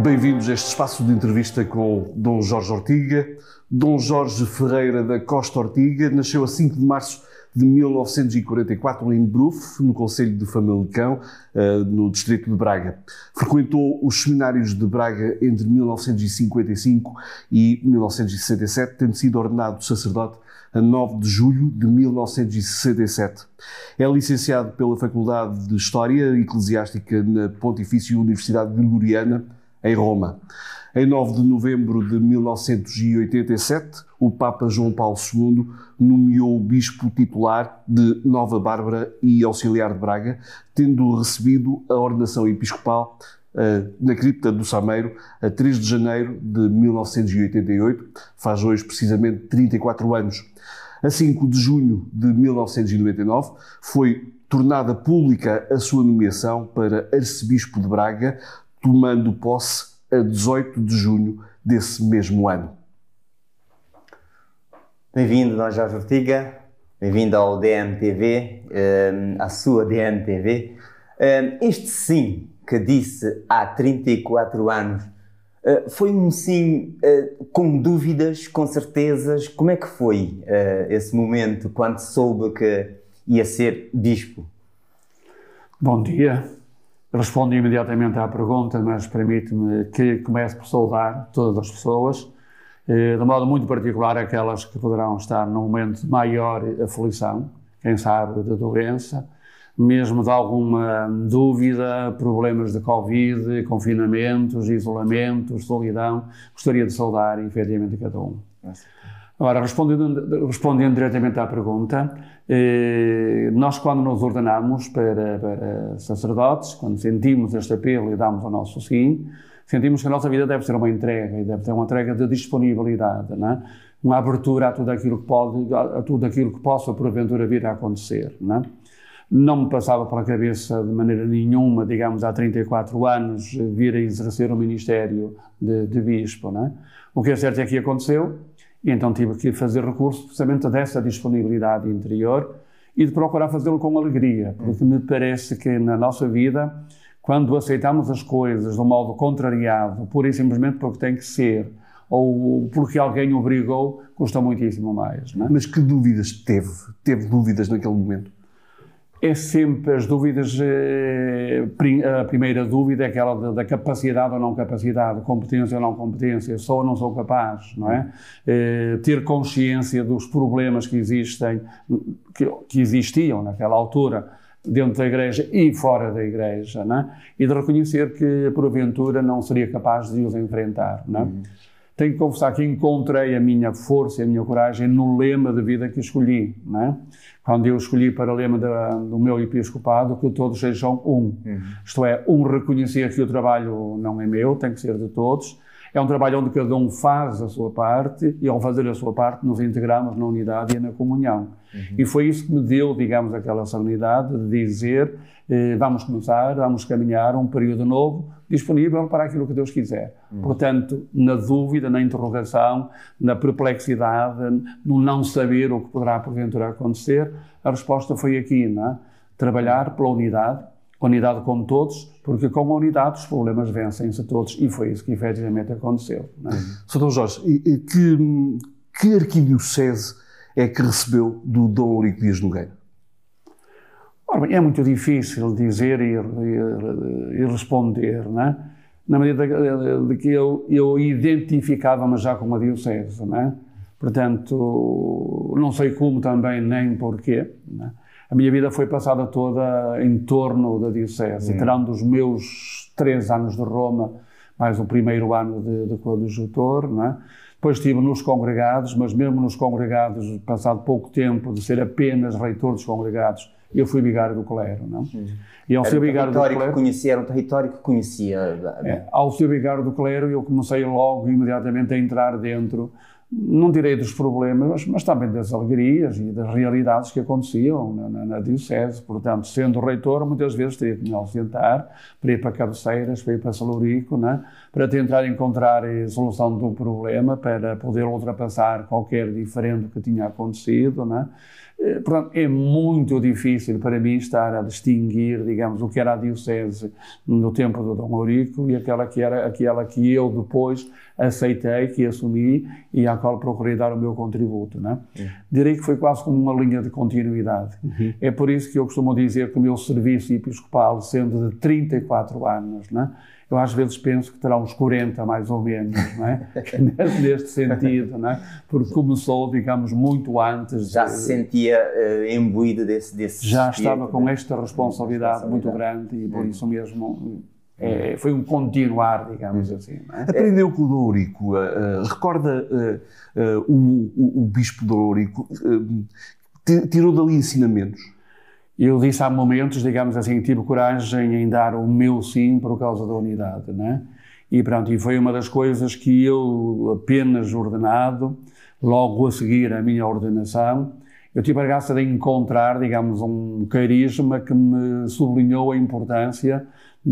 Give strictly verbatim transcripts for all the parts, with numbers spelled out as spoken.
Bem-vindos a este espaço de entrevista com Dom Jorge Ortiga. Dom Jorge Ferreira da Costa Ortiga nasceu a cinco de março de mil novecentos e quarenta e quatro em Bruf, no concelho de Famalicão, no distrito de Braga. Frequentou os seminários de Braga entre mil novecentos e cinquenta e cinco e mil novecentos e sessenta e sete, tendo sido ordenado sacerdote a nove de julho de mil novecentos e sessenta e sete. É licenciado pela Faculdade de História Eclesiástica na Pontifícia Universidade Gregoriana, em Roma. Em nove de novembro de mil novecentos e oitenta e sete, o Papa João Paulo segundo nomeou o bispo titular de Nova Bárbara e auxiliar de Braga, tendo recebido a ordenação episcopal uh, na cripta do Sameiro a três de janeiro de mil novecentos e oitenta e oito, faz hoje precisamente trinta e quatro anos. A cinco de junho de mil novecentos e noventa e nove foi tornada pública a sua nomeação para arcebispo de Braga, tomando posse a dezoito de junho desse mesmo ano. Bem-vindo, Dom Jorge Ortiga, bem-vindo ao D M T V, à sua D M T V. Este sim que disse há trinta e quatro anos, foi um sim com dúvidas, com certezas? Como é que foi esse momento quando soube que ia ser bispo? Bom dia. Respondo imediatamente à pergunta, mas permite-me que comece por saudar todas as pessoas, de modo muito particular aquelas que poderão estar num momento de maior aflição, quem sabe de doença, mesmo de alguma dúvida, problemas de Covid, confinamentos, isolamentos, solidão. Gostaria de saudar, efetivamente, cada um. Agora, respondendo, respondendo diretamente à pergunta, eh, nós quando nos ordenamos para, para sacerdotes, quando sentimos este apelo e damos o nosso sim, sentimos que a nossa vida deve ser uma entrega, e deve ser uma entrega de disponibilidade, não é? Uma abertura a tudo aquilo que pode, a tudo aquilo que possa porventura vir a acontecer, não é? Não me passava pela cabeça de maneira nenhuma, digamos, há trinta e quatro anos, vir a exercer o ministério de, de bispo, não é? O que é certo é que aconteceu. E então tive que fazer recurso precisamente dessa disponibilidade interior e de procurar fazê-lo com alegria, porque me parece que na nossa vida, quando aceitamos as coisas de um modo contrariado, pura e simplesmente porque tem que ser, ou porque alguém obrigou, custa muitíssimo mais, não é? Mas que dúvidas teve? Teve dúvidas naquele momento? É sempre as dúvidas, a primeira dúvida é aquela da, da capacidade ou não capacidade, competência ou não competência, sou ou não sou capaz, não é? É ter consciência dos problemas que existem, que, que existiam naquela altura, dentro da Igreja e fora da Igreja, não é? E de reconhecer que, porventura, não seria capaz de os enfrentar, não é? Uhum. Tenho que confessar que encontrei a minha força e a minha coragem no lema de vida que escolhi, não é? Quando eu escolhi para o lema da, do meu episcopado, que todos sejam um. Uhum. Isto é, um reconhecer que o trabalho não é meu, tem que ser de todos. É um trabalho onde cada um faz a sua parte e, ao fazer a sua parte, nos integramos na unidade e na comunhão. Uhum. E foi isso que me deu, digamos, aquela serenidade de dizer eh, vamos começar, vamos caminhar um período novo, disponível para aquilo que Deus quiser. Uhum. Portanto, na dúvida, na interrogação, na perplexidade, no não saber o que poderá porventura acontecer, a resposta foi aqui, não é? Trabalhar pela unidade, unidade com todos, porque com a unidade os problemas vencem-se todos, e foi isso que efetivamente aconteceu, não é? Sr. Dom Jorge, que, que arquidiocese é que recebeu do Dom Eurico Dias Nogueira? Ora bem, é muito difícil dizer e, e, e responder, não é? Na medida de, de que eu, eu identificava-me já com a diocese, não é? Portanto, não sei como também, nem porquê, não é? A minha vida foi passada toda em torno da diocese, hum. tirando os meus três anos de Roma, mais o primeiro ano de, de coadjutor, não é? Depois estive nos congregados, mas mesmo nos congregados, passado pouco tempo de ser apenas reitor dos congregados, eu fui vigário do clero, não? Hum. E ao ser vigário do clero, que conhecia, era um território que conhecia. É, ao ser vigário do clero, eu comecei logo, imediatamente, a entrar dentro, não direi dos problemas, mas, mas também das alegrias e das realidades que aconteciam na, na, na diocese. Portanto, sendo reitor, muitas vezes teria que me ausentar para ir para Cabeceiras, para ir para Salurico, né? Para tentar encontrar a solução do problema, para poder ultrapassar qualquer diferente que tinha acontecido, né? Portanto, é muito difícil para mim estar a distinguir, digamos, o que era a diocese no tempo do Dom Eurico e aquela que era aquela que eu depois aceitei, que assumi e à qual procurei dar o meu contributo, não é? Uhum. Direi que foi quase como uma linha de continuidade. Uhum. É por isso que eu costumo dizer que o meu serviço episcopal, sendo de trinta e quatro anos, não é? Eu às vezes penso que terá uns quarenta, mais ou menos, não é? Neste sentido, não é? Porque começou, digamos, muito antes. Já de, se sentia uh, imbuído desse, desse Já espírito, estava com né? esta responsabilidade, responsabilidade muito grande e por isso mesmo é, foi um continuar, digamos assim. Não é? Aprendeu com o Dom Eurico, uh, uh, recorda uh, uh, o, o, o Bispo Dom Eurico, uh, tirou dali ensinamentos? Eu disse há momentos, digamos assim, tive coragem em dar o meu sim por causa da unidade, né? E pronto, e foi uma das coisas que eu, apenas ordenado, logo a seguir a minha ordenação, eu tive a graça de encontrar, digamos, um carisma que me sublinhou a importância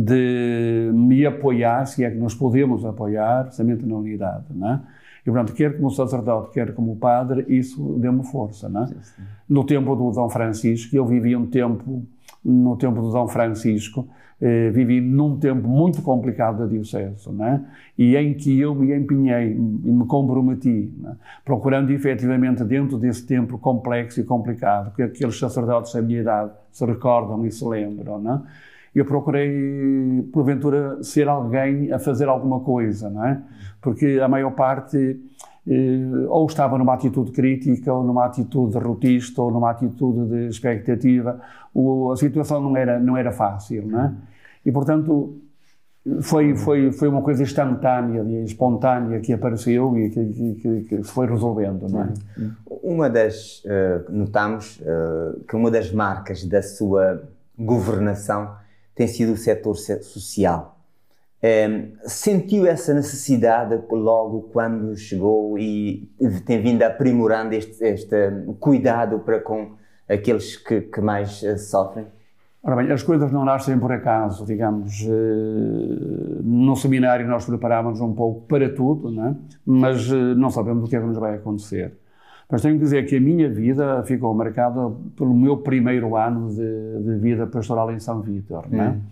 de me apoiar, se é que nos podemos apoiar, precisamente na unidade, né? E, portanto, quer como sacerdote, quer como padre, isso deu-me força, não é? Sim, sim. No tempo do Dom Francisco, eu vivi um tempo, no tempo do Dom Francisco, eh, vivi num tempo muito complicado da diocese, não é? E em que eu me empenhei e me comprometi, não é? Procurando efetivamente dentro desse tempo complexo e complicado, que aqueles sacerdotes da minha idade se recordam e se lembram, não é? Eu procurei, porventura, ser alguém a fazer alguma coisa, não é? Porque a maior parte eh, ou estava numa atitude crítica, ou numa atitude derrotista, ou numa atitude de expectativa. O, a situação não era, não era fácil, não é? E, portanto, foi, foi, foi uma coisa instantânea e espontânea que apareceu e que, que, que, que se foi resolvendo, não é? Uma das, uh, notamos uh, que uma das marcas da sua governação tem sido o setor social. Um, sentiu essa necessidade logo quando chegou e tem vindo aprimorando este, este cuidado para com aqueles que, que mais uh, sofrem? Ora bem, as coisas não nascem por acaso, digamos. Uh, no seminário nós preparávamos um pouco para tudo, não é? Mas uh, não sabemos o que é que nos vai acontecer. Mas tenho que dizer que a minha vida ficou marcada pelo meu primeiro ano de, de vida pastoral em São Vítor, não é? Hum.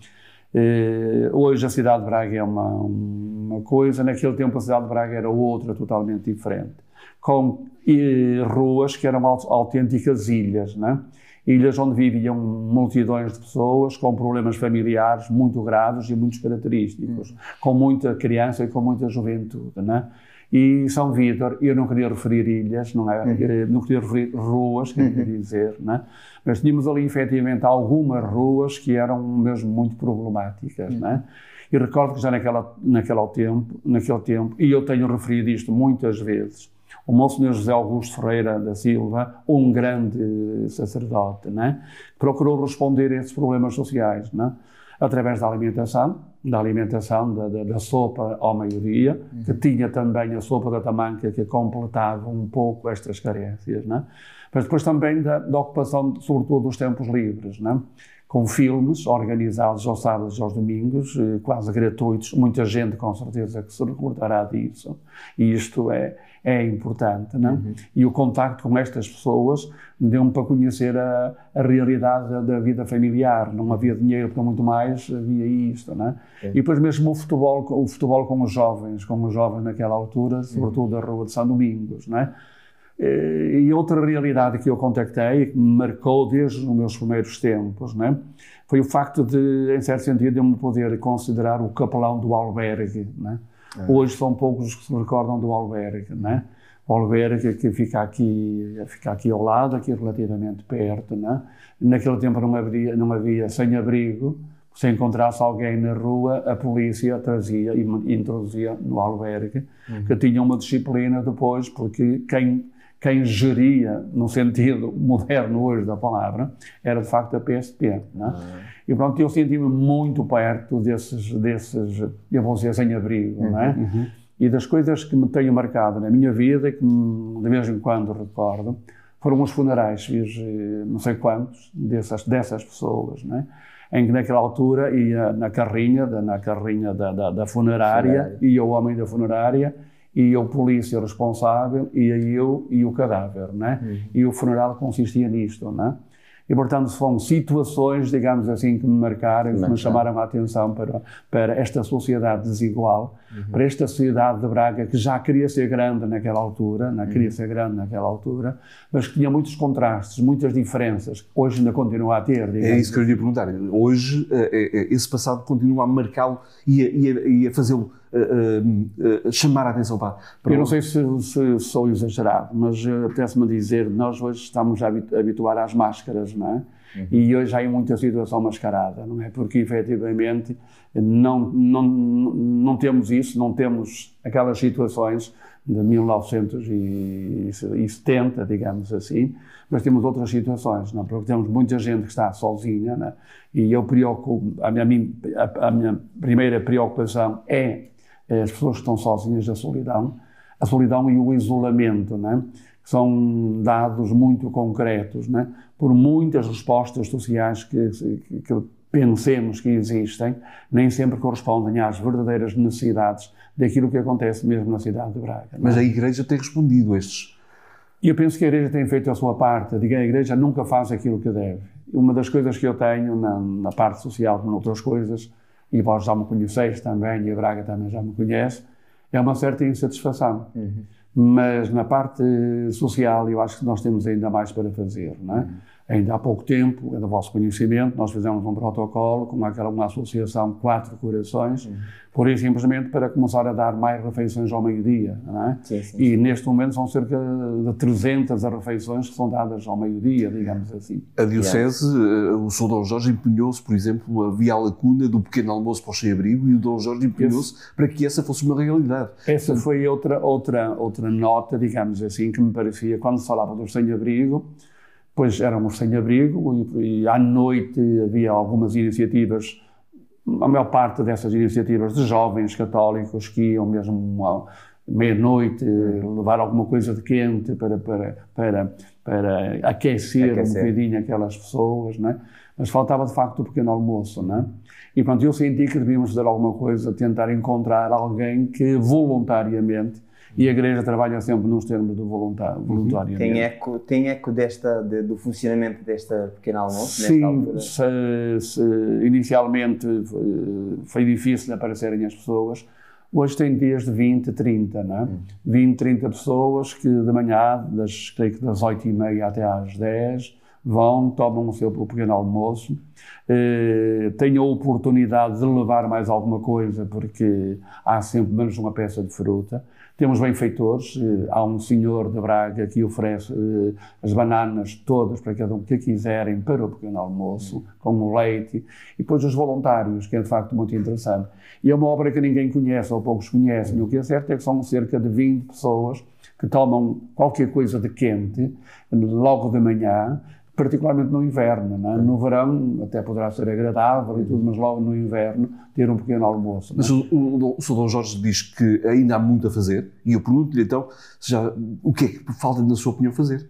Eh, hoje a cidade de Braga é uma, uma coisa, naquele tempo a cidade de Braga era outra, totalmente diferente, com eh, ruas que eram autênticas ilhas, não é? Ilhas onde viviam multidões de pessoas com problemas familiares muito graves e muito característicos, hum. com muita criança e com muita juventude, não é? E São Vítor, eu não queria referir ilhas, não, é? Uhum. Não queria referir ruas, queria uhum. dizer, não é? Mas tínhamos ali efetivamente algumas ruas que eram mesmo muito problemáticas, uhum. não é? E recordo que já naquela, naquele, tempo, naquele tempo, e eu tenho referido isto muitas vezes, o Monsenhor José Augusto Ferreira da Silva, um grande sacerdote, não é? Procurou responder a esses problemas sociais, não é? Através da alimentação, da alimentação, da, da, da sopa ao meio-dia, uhum. que tinha também a sopa da tamanca que completava um pouco estas carências, não é? Mas depois também da, da ocupação, sobretudo, dos tempos livres, não é? Com filmes organizados aos sábados e aos domingos, quase gratuitos, muita gente com certeza que se recordará disso, e isto é, é importante, não é? Uhum. E o contacto com estas pessoas deu-me para conhecer a, a realidade da, da vida familiar, não havia dinheiro para muito mais, havia isto, não é? É. E depois mesmo o futebol, o futebol com os jovens, com os jovens naquela altura, sobretudo uhum. da Rua de São Domingos, não é? E outra realidade que eu contactei, que me marcou desde os meus primeiros tempos, né, foi o facto de, em certo sentido, eu me poder considerar o capelão do albergue. Né? É. Hoje são poucos os que se recordam do albergue. Né? O albergue que fica aqui, fica aqui ao lado, aqui relativamente perto. Né? Naquele tempo não havia, não havia sem-abrigo. Se encontrasse alguém na rua, a polícia trazia e introduzia no albergue, uhum. que tinha uma disciplina depois, porque quem... Quem geria, no sentido moderno hoje da palavra, era de facto a P S P. Não é? Uhum. E pronto, eu senti-me muito perto desses, desses eu vou dizer, sem-abrigo, uhum. não é? Uhum. E das coisas que me tenho marcado na minha vida, e que de vez em quando recordo, foram os funerais, fiz não sei quantos dessas, dessas pessoas, não é? Em que naquela altura ia na carrinha, na carrinha da, da, da funerária, funerária, ia o homem da funerária, e o polícia responsável, e eu e o cadáver, né? Uhum. E o funeral consistia nisto, né? E, portanto, são situações, digamos assim, que me marcaram, que me chamaram a atenção para, para esta sociedade desigual, uhum. para esta sociedade de Braga, que já queria ser grande naquela altura, não queria uhum. ser grande naquela altura, mas que tinha muitos contrastes, muitas diferenças, que hoje ainda continua a ter. É isso que eu lhe ia perguntar. Hoje, esse passado continua a marcá-lo e a, e a, e a fazê-lo uh, uh, chamar a atenção para, para Eu não sei se, se sou exagerado, mas apetece-me dizer, nós hoje estamos a habituar às máscaras, não é? Uhum. E hoje há muita situação mascarada, não é? Porque efetivamente não, não, não temos isso, não temos aquelas situações de mil novecentos e setenta, digamos assim, mas temos outras situações, não? Porque temos muita gente que está sozinha, não é? E eu preocupo, a minha, a, a minha primeira preocupação é as pessoas que estão sozinhas, a solidão, a solidão e o isolamento, não é? São dados muito concretos, né? Por muitas respostas sociais que, que, que pensemos que existem, nem sempre correspondem às verdadeiras necessidades daquilo que acontece mesmo na cidade de Braga. Mas a Igreja tem respondido a estes? E eu penso que a Igreja tem feito a sua parte. Digo, a Igreja nunca faz aquilo que deve. Uma das coisas que eu tenho na, na parte social, como outras coisas, e vós já me conheceis também, e a Braga também já me conhece, é uma certa insatisfação. Uhum. Mas na parte social eu acho que nós temos ainda mais para fazer, não é? Uhum. Ainda há pouco tempo, é do vosso conhecimento, nós fizemos um protocolo com aquela, uma associação Quatro Corações, uhum. pura e simplesmente para começar a dar mais refeições ao meio-dia, não é? Sim, sim, e sim. neste momento são cerca de trezentas refeições que são dadas ao meio-dia, digamos assim. A Diocese, yeah. o Sr. Dom Jorge empenhou-se, por exemplo, a via à lacuna do pequeno almoço para o sem-abrigo, e o Dom Jorge empenhou-se para que essa fosse uma realidade. Essa foi outra, outra, outra nota, digamos assim, que me parecia, quando se falava do sem-abrigo, pois éramos sem-abrigo e, e à noite havia algumas iniciativas, a maior parte dessas iniciativas de jovens católicos que iam mesmo à meia-noite levar alguma coisa de quente para, para, para, para aquecer, aquecer um bocadinho aquelas pessoas, não é? Mas faltava de facto o pequeno almoço, não é? E pronto, eu senti que devíamos fazer alguma coisa, tentar encontrar alguém que voluntariamente, e a Igreja trabalha sempre nos termos do voluntário, voluntariamente. Tem eco, tem eco desta, de, do funcionamento desta pequena almoço? Sim, se, se inicialmente foi difícil aparecerem as pessoas, hoje tem dias de vinte, trinta, não é? Hum. vinte, trinta pessoas que de manhã, das, creio que das oito e meia até às dez, vão, tomam o seu pequeno almoço, eh, têm a oportunidade de levar mais alguma coisa, porque há sempre menos uma peça de fruta. Temos benfeitores, eh, há um senhor de Braga que oferece eh, as bananas todas para cada um que quiserem para o pequeno almoço, uhum. com o leite, e depois os voluntários, que é de facto muito interessante. E é uma obra que ninguém conhece, ou poucos conhecem. Uhum. O que é certo é que são cerca de vinte pessoas que tomam qualquer coisa de quente, logo de manhã, particularmente no inverno, não é? No verão até poderá ser agradável e tudo, mas logo no inverno ter um pequeno almoço. Mas o, o, o Sr. Dom Jorge diz que ainda há muito a fazer, e eu pergunto-lhe então, já, o que é que falta, na sua opinião, fazer?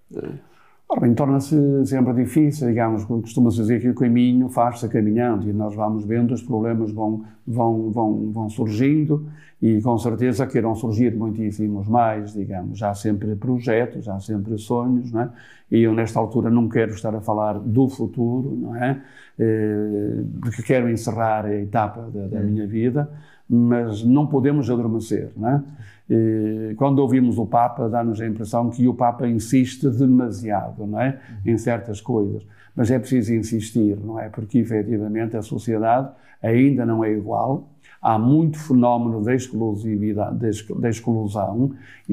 Ora bem, torna-se sempre difícil, digamos, costuma-se dizer que o caminho faz-se caminhando, e nós vamos vendo, os problemas vão, vão, vão, vão surgindo, e com certeza que irão surgir muitíssimos mais, digamos. Há sempre projetos, há sempre sonhos, não é? E eu nesta altura não quero estar a falar do futuro, não é? Eh, porque quero encerrar a etapa da, da minha vida, mas não podemos adormecer, não é? Eh, quando ouvimos o Papa, dá-nos a impressão que o Papa insiste demasiado, não é? Em certas coisas. Mas é preciso insistir, não é? Porque efetivamente a sociedade ainda não é igual. Há muito fenómeno de exclusividade, de exclusão,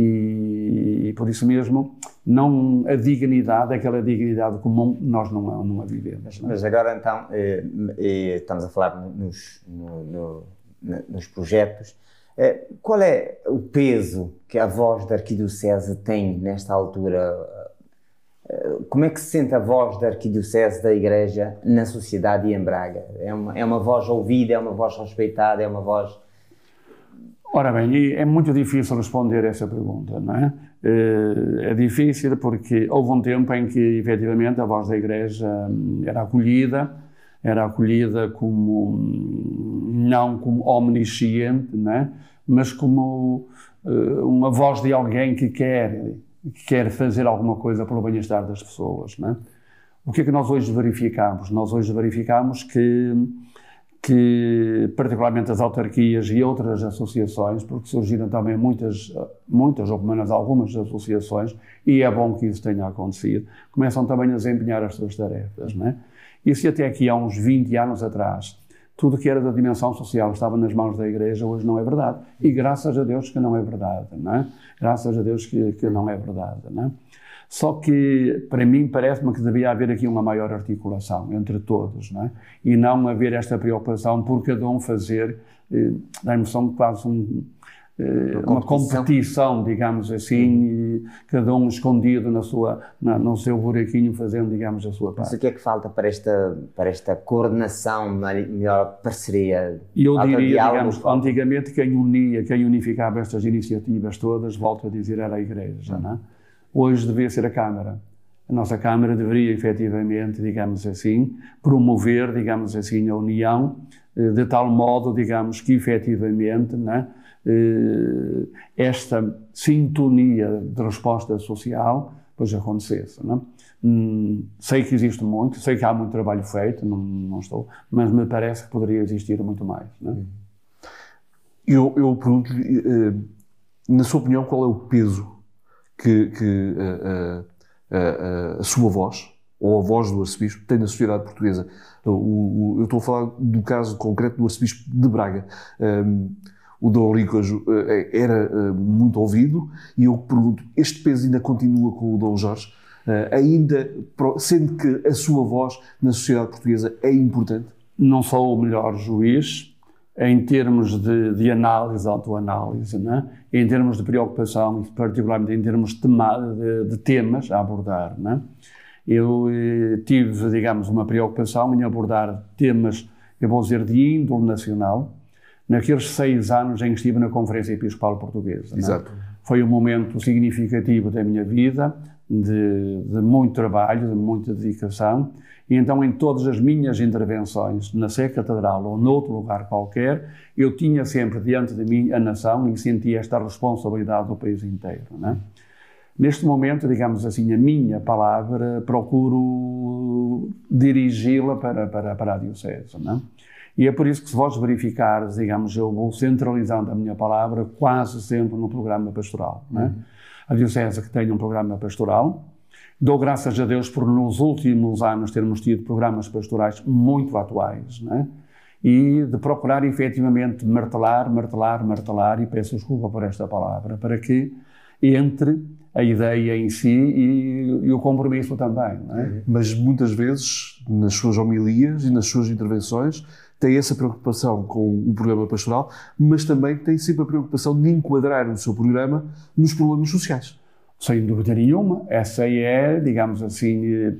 e, e por isso mesmo não, a dignidade, aquela dignidade comum, nós não, não a vivemos. Não é? Mas agora então, eh, eh, estamos a falar nos, no, no, nos projetos, eh, qual é o peso que a voz da Arquidiocese tem nesta altura? Como é que se sente a voz da Arquidiocese, da Igreja, na sociedade e em Braga? É uma, é uma voz ouvida, é uma voz respeitada, é uma voz... Ora bem, é muito difícil responder essa pergunta, não é? É difícil porque houve um tempo em que, efetivamente, a voz da Igreja era acolhida, era acolhida como, não como omnisciente, não é? mas como uh, uma voz de alguém que quer, que quer fazer alguma coisa pelo bem-estar das pessoas, não é? O que é que nós hoje verificamos? Nós hoje verificamos que, que particularmente as autarquias e outras associações, porque surgiram também muitas, muitas ou pelo menos algumas associações, e é bom que isso tenha acontecido, começam também a desempenhar as suas tarefas, não é? E se até aqui há uns vinte anos atrás, tudo que era da dimensão social estava nas mãos da Igreja, hoje não é verdade. E graças a Deus que não é verdade, não é? Graças a Deus que, que não é verdade, não é? Só que, para mim, parece-me que devia haver aqui uma maior articulação entre todos, não é? E não haver esta preocupação por cada um fazer, eh, dá a emoção de quase um, eh, uma, competição. uma competição, digamos assim, e cada um escondido na sua, na, no seu buraquinho, fazendo, digamos, a sua parte. Mas o que é que falta para esta, para esta coordenação, melhor parceria? E eu diria, digamos, antigamente quem unia, quem unificava estas iniciativas todas, volto a dizer, era a Igreja, não é? Hoje devia ser a Câmara. A nossa Câmara deveria, efetivamente, digamos assim, promover, digamos assim, a união, de tal modo, digamos, que, efetivamente, né, esta sintonia de resposta social, pois acontecesse, né? Sei que existe muito, sei que há muito trabalho feito, não, não estou, mas me parece que poderia existir muito mais, né? Eu, eu pergunto-lhe, na sua opinião, qual é o peso que, que a, a, a, a sua voz, ou a voz do arcebispo, tem na sociedade portuguesa? O, o, eu estou a falar do caso concreto do arcebispo de Braga. Um, o Dom Líquajo era uh, muito ouvido, e eu pergunto, este peso ainda continua com o Dom Jorge, uh, ainda, sendo que a sua voz na sociedade portuguesa é importante? Não sou o melhor juiz em termos de, de análise, autoanálise, né? Em termos de preocupação, particularmente em termos de, tema, de, de temas a abordar, né? Eu eh, tive, digamos, uma preocupação em abordar temas, eu vou dizer, de índole nacional, naqueles seis anos em que estive na Conferência Episcopal Portuguesa. Exato. Né? Foi um momento significativo da minha vida, de, de muito trabalho, de muita dedicação, e então em todas as minhas intervenções, na Sé Catedral ou noutro lugar qualquer, eu tinha sempre diante de mim a nação e sentia esta responsabilidade do país inteiro, né? Neste momento, digamos assim, a minha palavra, procuro dirigi-la para, para, para a Diocese, né? E é por isso que, se vós verificares, digamos, eu vou centralizando a minha palavra quase sempre no programa pastoral, né? Uhum. A Diocese que tem um programa pastoral. Dou graças a Deus por, nos últimos anos, termos tido programas pastorais muito atuais, né? E de procurar, efetivamente, martelar, martelar, martelar, e peço desculpa por esta palavra, para que entre a ideia em si e, e o compromisso também, não é? Mas muitas vezes, nas suas homilias e nas suas intervenções, tem essa preocupação com o programa pastoral, mas também tem sempre a preocupação de enquadrar o seu programa nos problemas sociais. Sem dúvida nenhuma. Essa é, digamos assim,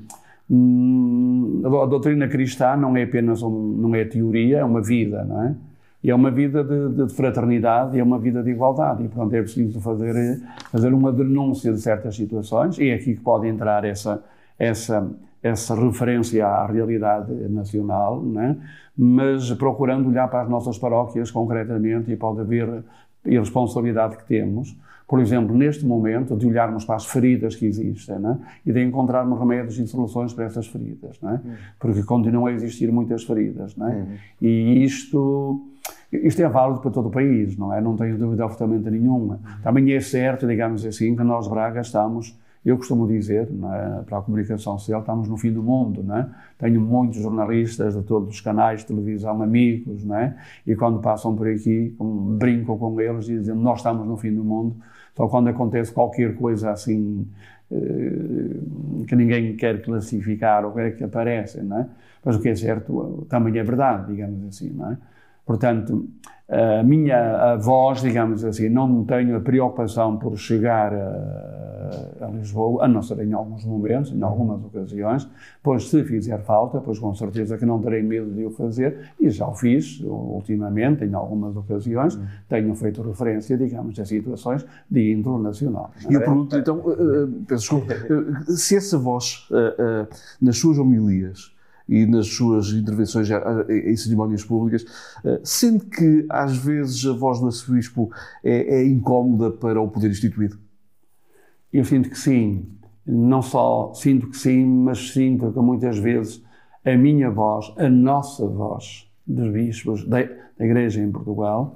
a doutrina cristã não é apenas um, não é teoria, é uma vida, não é? E é uma vida de, de fraternidade, é uma vida de igualdade, e portanto é preciso fazer, fazer uma denúncia de certas situações, e é aqui que pode entrar essa, essa, essa referência à realidade nacional, não é? Mas procurando olhar para as nossas paróquias concretamente, e pode haver a responsabilidade que temos, por exemplo, neste momento, de olharmos para as feridas que existem, não é? E de encontrarmos remédios e soluções para essas feridas, não é? Porque continuam a existir muitas feridas, não é? Uhum. E isto, isto é válido para todo o país, não é? Não tenho dúvida absolutamente nenhuma. Uhum. Também é certo, digamos assim, que nós, Braga, estamos, eu costumo dizer, não é, para a comunicação social, estamos no fim do mundo, não é? Tenho muitos jornalistas de todos os canais de televisão, amigos, não é? E quando passam por aqui, brinco com eles e dizem, nós estamos no fim do mundo. Só quando acontece qualquer coisa assim, que ninguém quer classificar ou quer que apareça, não é? Mas o que é certo também é verdade, digamos assim, não é? Portanto, a minha a voz, digamos assim, não tenho a preocupação por chegar a, a Lisboa, a não ser em alguns momentos, em algumas ocasiões, pois se fizer falta, pois com certeza que não terei medo de o fazer, e já o fiz ultimamente, em algumas ocasiões, uhum. Tenho feito referência, digamos, a situações de índole nacional. E eu pergunto, então, uh, peço desculpa, uh, se essa voz, uh, uh, nas suas homilias, e nas suas intervenções em cerimónias públicas, sente que às vezes a voz do arcebispo é, é incómoda para o poder instituído? Eu sinto que sim. Não só sinto que sim, mas sinto que muitas vezes a minha voz, a nossa voz dos bispos da, da Igreja em Portugal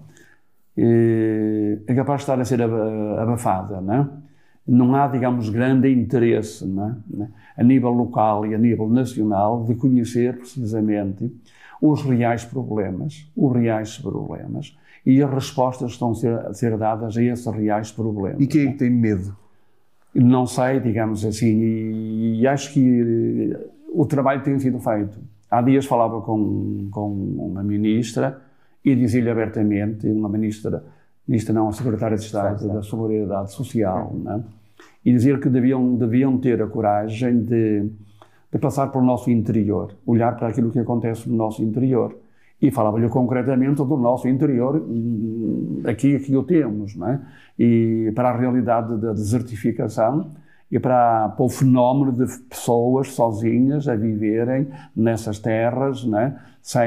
é capaz de estar a ser abafada, não é? Não há, digamos, grande interesse, não é? A nível local e a nível nacional de conhecer precisamente os reais problemas, os reais problemas e as respostas que estão a ser, a ser dadas a esses reais problemas. E quem é que tem medo? Não sei, digamos assim, e, e acho que o trabalho tem sido feito. Há dias falava com, com uma ministra e dizia-lhe abertamente, uma ministra, ministra não, a secretária de Estado da Solidariedade Social, não é? E dizer que deviam, deviam ter a coragem de, de passar pelo nosso interior, olhar para aquilo que acontece no nosso interior. E falava-lhe concretamente do nosso interior, aqui, aqui o temos, não é? E para a realidade da desertificação e para, para o fenómeno de pessoas sozinhas a viverem nessas terras, não é?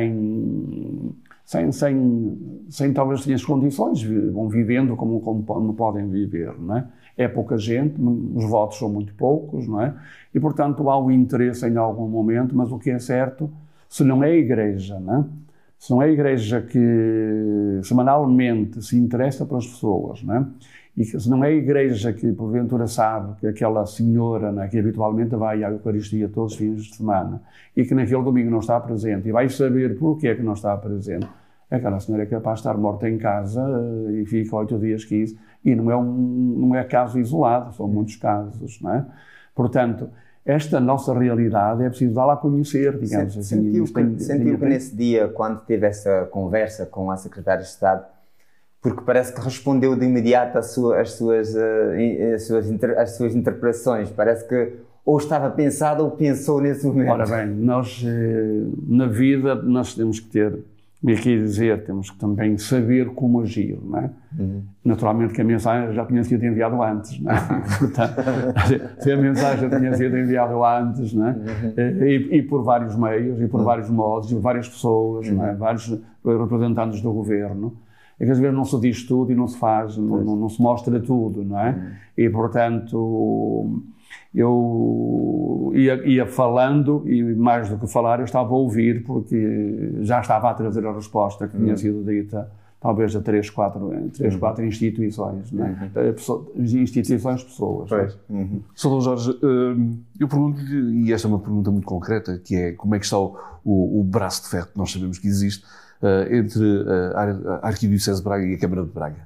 Sem, sem, sem, sem talvez as condições, vão vivendo como, como, como podem viver, não é? É pouca gente, os votos são muito poucos, não é? E, portanto, há o interesse em algum momento, mas o que é certo, se não é a Igreja, não é? Se não é a Igreja que semanalmente se interessa pelas pessoas, não é? E se não é a Igreja que porventura sabe que aquela senhora, não é, que habitualmente vai à Eucaristia todos os fins de semana e que naquele domingo não está presente e vai saber porquê é que não está presente, aquela senhora é capaz de estar morta em casa e fica oito dias, quinze, e não é, um, não é caso isolado, são muitos casos, não é? Portanto, esta nossa realidade é preciso dá-la a conhecer, digamos assim. Sentiu que, tem, sentiu que nesse dia, quando teve essa conversa com a Secretária de Estado, porque parece que respondeu de imediato às suas, às suas, às suas, inter, às suas interpretações, parece que ou estava pensado ou pensou nesse momento. Ora bem, nós na vida nós temos que ter, como aqui dizer, temos que também saber como agir, não é? Uhum. Naturalmente que a mensagem já tinha sido enviada antes, não é? Portanto, se a mensagem tinha sido enviada antes, não é? Uhum. E, e por vários meios, e por uhum. vários modos, e várias pessoas, uhum. não é? Vários representantes do governo, é que às vezes não se diz tudo e não se faz, não, não, não se mostra tudo, não é? Uhum. E, portanto, eu ia, ia falando e mais do que falar eu estava a ouvir porque já estava a trazer a resposta que tinha uhum. sido dita talvez a três, quatro, três, uhum. quatro instituições, não é? Uhum. Instituições, pessoas. Pois. Uhum. Sr. Jorge, eu pergunto-lhe, e esta é uma pergunta muito concreta, que é como é que está o, o, o braço de ferro que nós sabemos que existe entre a Arquidiocese de Braga e a Câmara de Braga?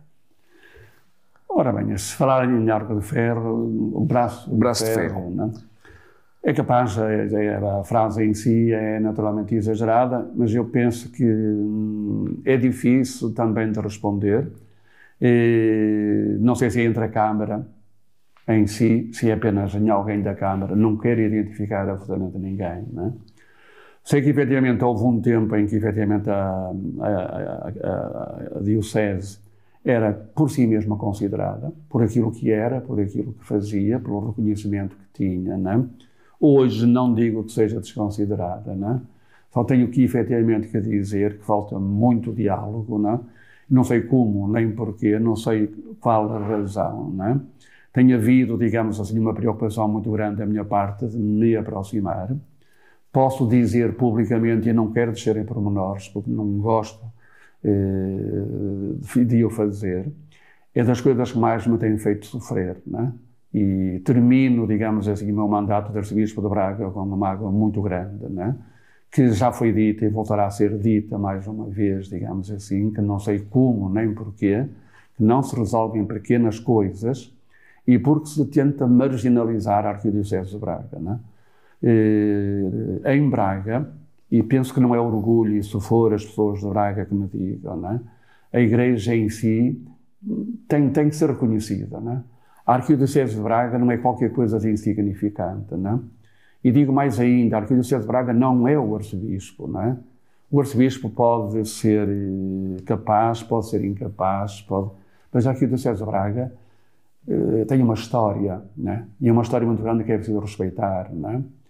Ora bem, se falar em arco de ferro, o braço, o braço de ferro, de ferro não? É capaz, é, é, a frase em si é naturalmente exagerada, mas eu penso que hum, é difícil também de responder. E, não sei se é entre a Câmara em si, se é apenas em alguém da Câmara, não quero identificar absolutamente ninguém, não é? Sei que efetivamente houve um tempo em que efetivamente a, a, a, a, a Diocese era por si mesma considerada, por aquilo que era, por aquilo que fazia, pelo reconhecimento que tinha, não é? Hoje não digo que seja desconsiderada, não é? Só tenho que efetivamente que dizer que falta muito diálogo, não é? Não sei como, nem porquê, não sei qual a razão, não é? Tem havido, digamos assim, uma preocupação muito grande da minha parte de me aproximar. Posso dizer publicamente, e não quero descer em pormenores, porque não gosto eh, de o fazer, é das coisas que mais me têm feito sofrer, não é? E termino, digamos assim, o meu mandato de arcebispo de Braga com uma mágoa muito grande, não é? Que já foi dita e voltará a ser dita mais uma vez, digamos assim, que não sei como nem porquê, que não se resolvem pequenas coisas e porque se tenta marginalizar a Arquidiocese de Braga, não é? Em Braga, e penso que não é orgulho, e se for as pessoas de Braga que me digam, não é? A Igreja em si tem, tem que ser reconhecida, não é? A Arquidiocese de Braga não é qualquer coisa de insignificante, não é? E digo mais ainda, a Arquidiocese de Braga não é o arcebispo, não é? O arcebispo pode ser capaz, pode ser incapaz, pode... mas a Arquidiocese de Braga uh, tem uma história, não é? E é uma história muito grande que é preciso respeitar, não é?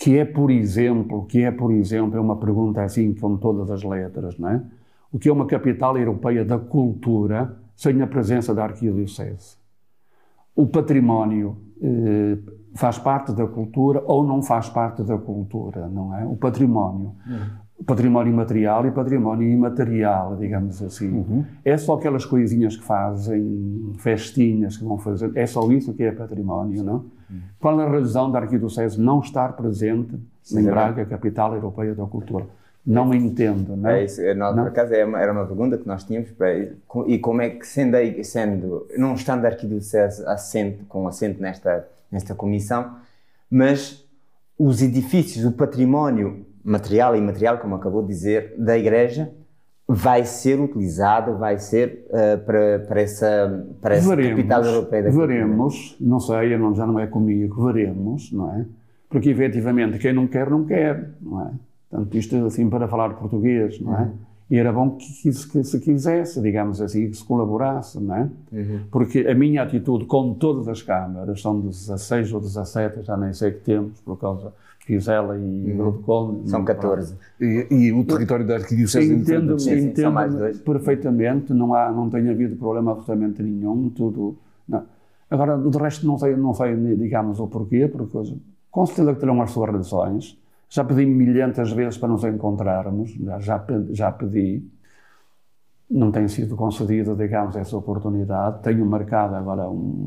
que é, por exemplo, que é, por exemplo, é uma pergunta assim com todas as letras, não é? O que é uma capital europeia da cultura sem a presença da arquidiocese? O património eh, faz parte da cultura ou não faz parte da cultura, não é? O património. Uhum. Património material e património imaterial, digamos assim. Uhum. É só aquelas coisinhas que fazem, festinhas que vão fazer, é só isso que é património, não? Uhum. Qual é a razão da arquidiocese não estar presente Sim, em Braga, é capital europeia da cultura? Não entendo, não é? É isso, nós, não? Por acaso, era uma pergunta que nós tínhamos, para, e como é que, sendo, sendo não estando a arquidiocese assente, com assento nesta, nesta comissão, mas os edifícios, o património material e imaterial, como acabou de dizer, da Igreja, vai ser utilizado, vai ser uh, para, para essa, para essa veremos, capital europeia da cultura. Veremos, não sei, não, já não é comigo, veremos, não é? Porque, efetivamente, quem não quer, não quer, não é? Portanto, isto assim para falar português, não é? Uhum. E era bom que, que, que se quisesse, digamos assim, que se colaborasse, não é? Uhum. Porque a minha atitude com todas as câmaras, são dezasseis ou dezassete, já nem sei que temos, por causa de Gisela e uhum. Grupo Conde. São catorze. E, e o território da arquidiocese... Entendo, sim, sim, entendo perfeitamente, não, há, não tem havido problema absolutamente nenhum, tudo... Não. Agora, do resto, não sei, não sei, digamos, o porquê, porque com certeza que terão as suas razões. Já pedi milhentas vezes para nos encontrarmos, já, já, já pedi, não tem sido concedida, digamos, essa oportunidade. Tenho marcado agora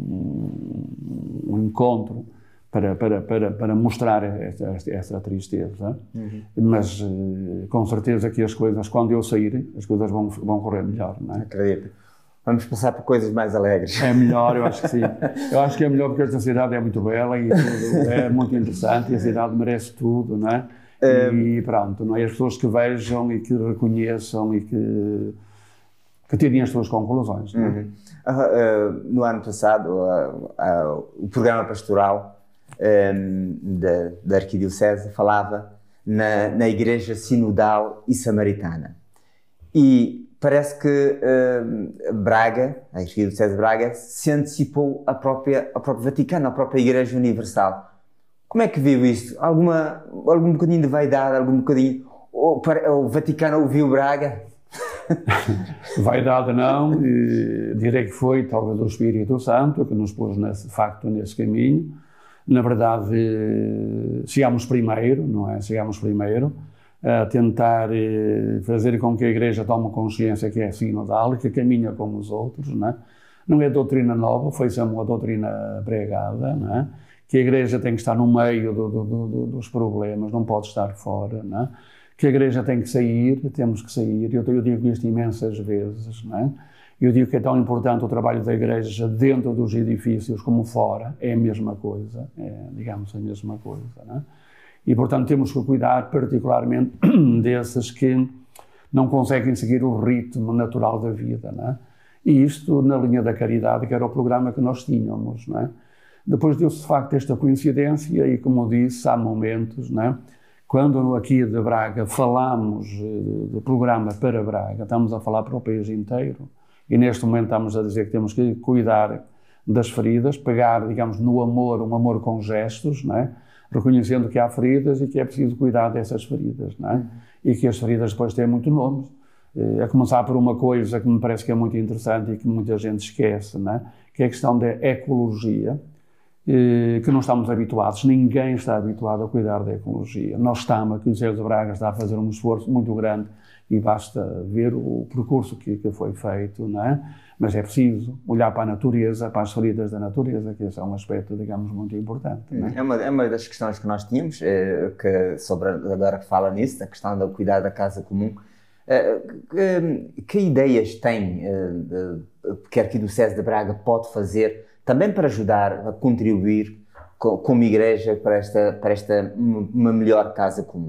um, um encontro para, para, para, para mostrar esta, esta, esta tristeza, uhum. mas com certeza que as coisas, quando eu sair, as coisas vão, vão correr melhor, não é? Acredito. Vamos passar por coisas mais alegres. É melhor, eu acho que sim. Eu acho que é melhor porque esta cidade é muito bela e tudo, é muito interessante e a cidade merece tudo, não é? E pronto, não é? As pessoas que vejam e que reconheçam e que, que tirem as suas conclusões. Não é? Uhum. Uh, uh, no ano passado, uh, uh, o programa pastoral um, da, da Arquidiocese falava na, na Igreja Sinodal e Samaritana. E parece que uh, Braga, a Arquidiocese de Braga, se antecipou à própria, ao próprio Vaticano, à própria Igreja Universal. Como é que viu isto? Alguma, algum bocadinho de vaidade, algum bocadinho... O, o Vaticano ouviu Braga? Vaidade não, e direi que foi talvez o Espírito Santo que nos pôs, nesse, de facto, nesse caminho. Na verdade, chegámos primeiro, não é? Chegámos primeiro a tentar fazer com que a Igreja tome consciência que é sinodal, que caminha como os outros, não é? Não é doutrina nova, foi sempre uma doutrina pregada, não é? Que a Igreja tem que estar no meio do, do, do, dos problemas, não pode estar fora, não é? Que a Igreja tem que sair, temos que sair, eu, eu digo isto imensas vezes, não é? Eu digo que é tão importante o trabalho da Igreja dentro dos edifícios como fora, é a mesma coisa, é, digamos, a mesma coisa, não é? E, portanto, temos que cuidar particularmente desses que não conseguem seguir o ritmo natural da vida, não é? E isto na linha da caridade, que era o programa que nós tínhamos, não é? Depois deu-se, de facto, esta coincidência e, como disse, há momentos, não é? Quando aqui de Braga falamos do programa para Braga, estamos a falar para o país inteiro e, neste momento, estamos a dizer que temos que cuidar das feridas, pegar, digamos, no amor, um amor com gestos, não é? Reconhecendo que há feridas e que é preciso cuidar dessas feridas, não é? E que as feridas depois têm muito nomes. A começar por uma coisa que me parece que é muito interessante e que muita gente esquece, não é? Que é a questão da ecologia, que não estamos habituados, ninguém está habituado a cuidar da ecologia. Nós estamos, aqui o José de Braga está a fazer um esforço muito grande e basta ver o percurso que, que foi feito, não é? Mas é preciso olhar para a natureza, para as feridas da natureza, que esse é um aspecto, digamos, muito importante. Não é? É, uma, é uma das questões que nós tínhamos, é, que sobre, agora que fala nisso, a questão do cuidar da casa comum. É, que, que ideias tem é, que a Arquidiocese de Braga pode fazer também para ajudar a contribuir como Igreja para esta, para esta uma melhor casa comum?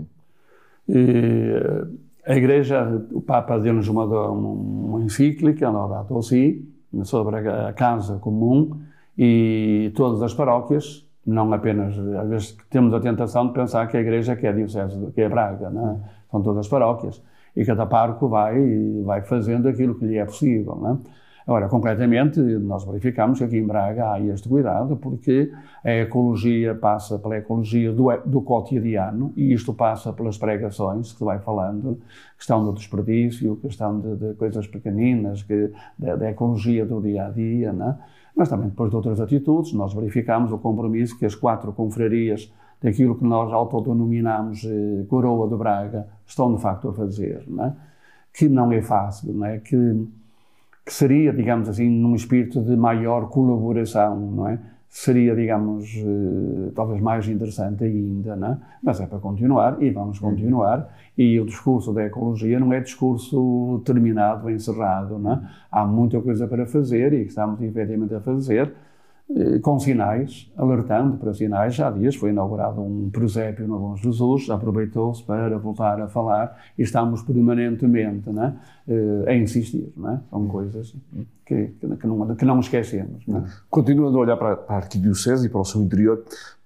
E a Igreja, o Papa deu-nos uma, uma encíclica, Laudato Si, sobre a casa comum e todas as paróquias, não apenas, às vezes temos a tentação de pensar que a Igreja que é a Diocese, que é Braga, não é? São todas as paróquias, e cada pároco vai, vai fazendo aquilo que lhe é possível, não é? Agora, concretamente, nós verificamos que aqui em Braga há este cuidado, porque a ecologia passa pela ecologia do, do cotidiano, e isto passa pelas pregações que se vai falando, questão do desperdício, questão de, de coisas pequeninas, que, da, da ecologia do dia-a-dia, não é? Mas também depois de outras atitudes, nós verificamos o compromisso que as quatro confrarias daquilo que nós autodenominamos eh, Coroa de Braga estão de facto a fazer, não é? Que não é fácil, não é? Que, que seria, digamos assim, num espírito de maior colaboração, não é? Seria, digamos, eh, talvez mais interessante ainda, não é? Mas é para continuar, e vamos continuar, e o discurso da ecologia não é discurso terminado, encerrado, não é? Há muita coisa para fazer, e que estamos efetivamente a fazer, com sinais, alertando para sinais. Já há dias foi inaugurado um presépio no Bom Jesus, aproveitou-se para voltar a falar, e estamos permanentemente, não é, a insistir, não é? São coisas que, que, não, que não esquecemos. Não é? Continuando a olhar para, para a Arquidiocese e para o seu interior,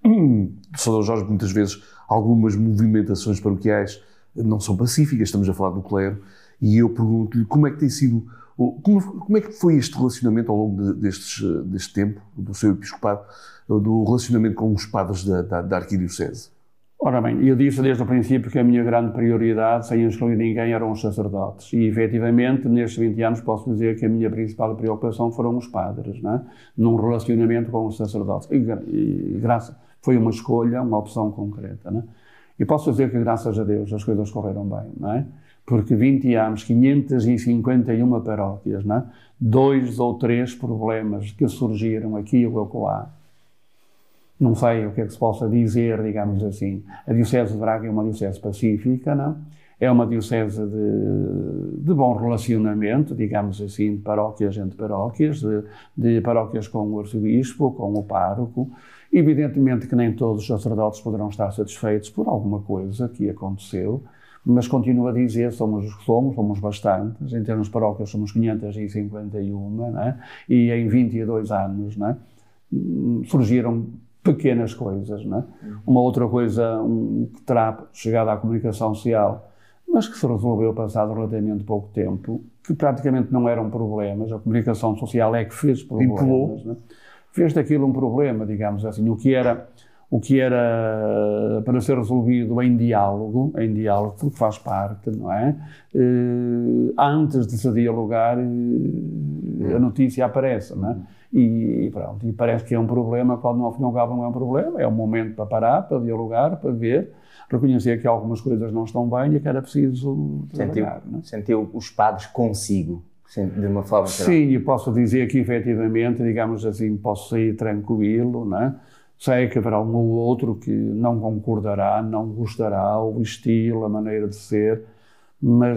São Dom Jorge, muitas vezes, algumas movimentações paroquiais não são pacíficas, estamos a falar do clero, e eu pergunto-lhe como é que tem sido. Como, como é que foi este relacionamento ao longo de, destes, deste tempo, do seu episcopado, do relacionamento com os padres da, da, da Arquidiocese? Ora bem, eu disse desde o princípio que a minha grande prioridade, sem excluir ninguém, eram os sacerdotes. E, efetivamente, nestes vinte anos posso dizer que a minha principal preocupação foram os padres, não é? Num relacionamento com os sacerdotes. E, e graças, foi uma escolha, uma opção concreta, não é? E posso dizer que, graças a Deus, as coisas correram bem, não é? Porque vinte anos, quinhentas e cinquenta e uma paróquias, não é? Dois ou três problemas que surgiram aqui ou acolá. Não sei o que é que se possa dizer, digamos assim. A Diocese de Braga é uma diocese pacífica, não? É uma diocese de, de bom relacionamento, digamos assim, de paróquias entre paróquias, de, de paróquias com o arcebispo, com o pároco. Evidentemente que nem todos os sacerdotes poderão estar satisfeitos por alguma coisa que aconteceu, mas continuo a dizer, somos os que somos, somos bastantes, em termos de paróquias somos quinhentas e cinquenta e uma, não é? E em vinte e dois anos, não é? Surgiram pequenas coisas, não é? Uma outra coisa um, que terá chegado à comunicação social, mas que se resolveu passado relativamente pouco tempo, que praticamente não eram problemas, a comunicação social é que fez problemas, não é? Fez daquilo um problema, digamos assim, o que era... O que era para ser resolvido em diálogo, em diálogo, porque faz parte, não é? Uh, antes de se dialogar, uh, a notícia aparece, não é? E, e pronto, e parece que é um problema, quando no fim e ao cabo não é um problema, é um momento para parar, para dialogar, para ver, reconhecer que algumas coisas não estão bem e que era preciso trabalhar. Sentiu, é? Sentiu os padres consigo, de uma forma geral? Sim, e posso dizer que efetivamente, digamos assim, posso sair tranquilo, não é? Sei que haverá um ou outro que não concordará, não gostará, o estilo, a maneira de ser, mas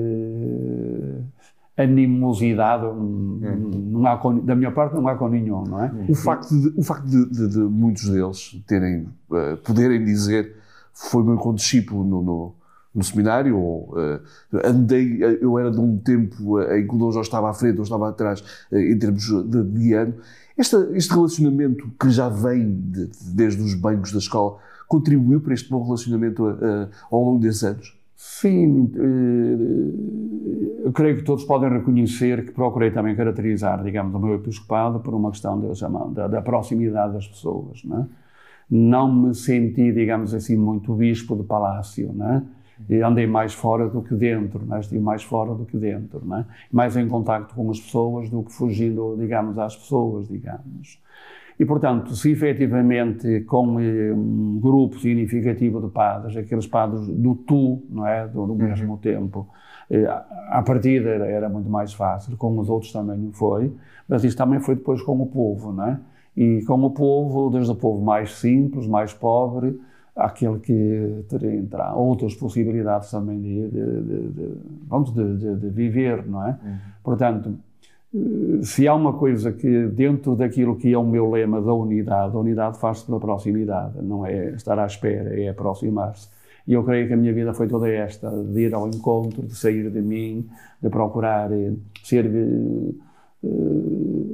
eh, animosidade, hum. não há com, da minha parte não há com nenhum, não é? O facto de, o facto de, de, de muitos deles terem, uh, poderem dizer, foi meu condiscípulo no, no, no seminário, ou uh, andei, eu era de um tempo uh, em que o Dom Jorge estava à frente, ou estava atrás, uh, em termos de, de ano. Este, este relacionamento que já vem de, de, desde os bancos da escola contribuiu para este bom relacionamento uh, uh, ao longo desses anos? Sim, uh, eu creio que todos podem reconhecer que procurei também caracterizar, digamos, o meu episcopado por uma questão de, da, da proximidade das pessoas, não é? Não me senti, digamos assim, muito bispo de palácio, não é? E andei mais fora do que dentro, não é? Estive mais fora do que dentro, não é? Mais em contacto com as pessoas do que fugindo, digamos, às pessoas, digamos. E, portanto, se efetivamente com eh, um grupo significativo de padres, aqueles padres do tu, não é? Do, do mesmo uhum. tempo, eh, à partida era, era muito mais fácil, com os outros também não foi, mas isso também foi depois com o povo, não é? E com o povo, desde o povo mais simples, mais pobre, aquele que teria entrar outras possibilidades também de, de, de, de, vamos, de, de, de viver, não é? Uhum. Portanto, se há uma coisa que dentro daquilo que é o meu lema da unidade, a unidade faz-se pela proximidade, não é estar à espera, é aproximar-se. E eu creio que a minha vida foi toda esta, de ir ao encontro, de sair de mim, de procurar ser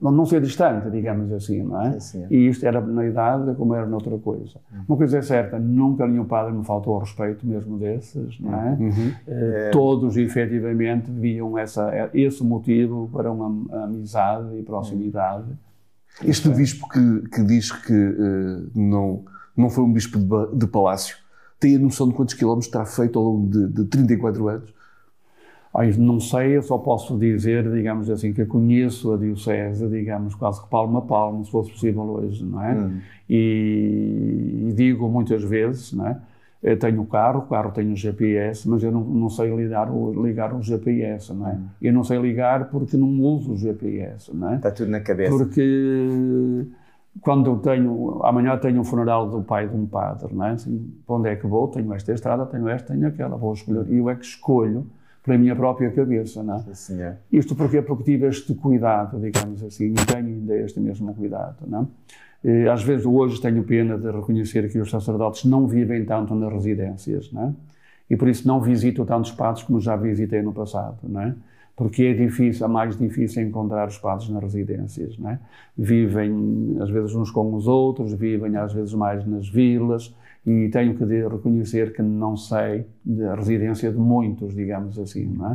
não ser distante, digamos assim, não é? Sim, sim. E isto era na idade como era noutra coisa. Uhum. Uma coisa é certa, nunca nenhum padre me faltou ao respeito mesmo desses, não é? Uhum. Eh, todos, efetivamente, viam essa, esse motivo para uma amizade e proximidade. Uhum. Este bispo que, que diz que uh, não, não foi um bispo de, de palácio, tem a noção de quantos quilómetros terá feito ao longo de, de trinta e quatro anos? Ai, não sei, eu só posso dizer, digamos assim, que eu conheço a diocese, digamos, quase que palmo a palmo, se fosse possível hoje, não é? Hum. E, e digo muitas vezes, não é? Eu tenho o carro, o carro tem um G P S, mas eu não, não sei ligar o, ligar o G P S, não é? Hum. Eu não sei ligar porque não uso o G P S, não é? Está tudo na cabeça. Porque quando eu tenho, amanhã tenho um funeral do pai de um padre, não é? Assim, para onde é que vou? Tenho esta estrada, tenho esta, tenho aquela, vou escolher. E eu é que escolho pela minha própria cabeça, não é? Sim, senhor. Isto porque, porque tive este cuidado, digamos assim, e tenho ainda este mesmo cuidado, não é? Às vezes, hoje, tenho pena de reconhecer que os sacerdotes não vivem tanto nas residências, não é? E por isso não visito tantos padres como já visitei no passado, não é? Porque é difícil, é mais difícil encontrar os padres nas residências, não é? Vivem, às vezes, uns com os outros, vivem, às vezes, mais nas vilas, e tenho que reconhecer que não sei da residência de muitos, digamos assim, não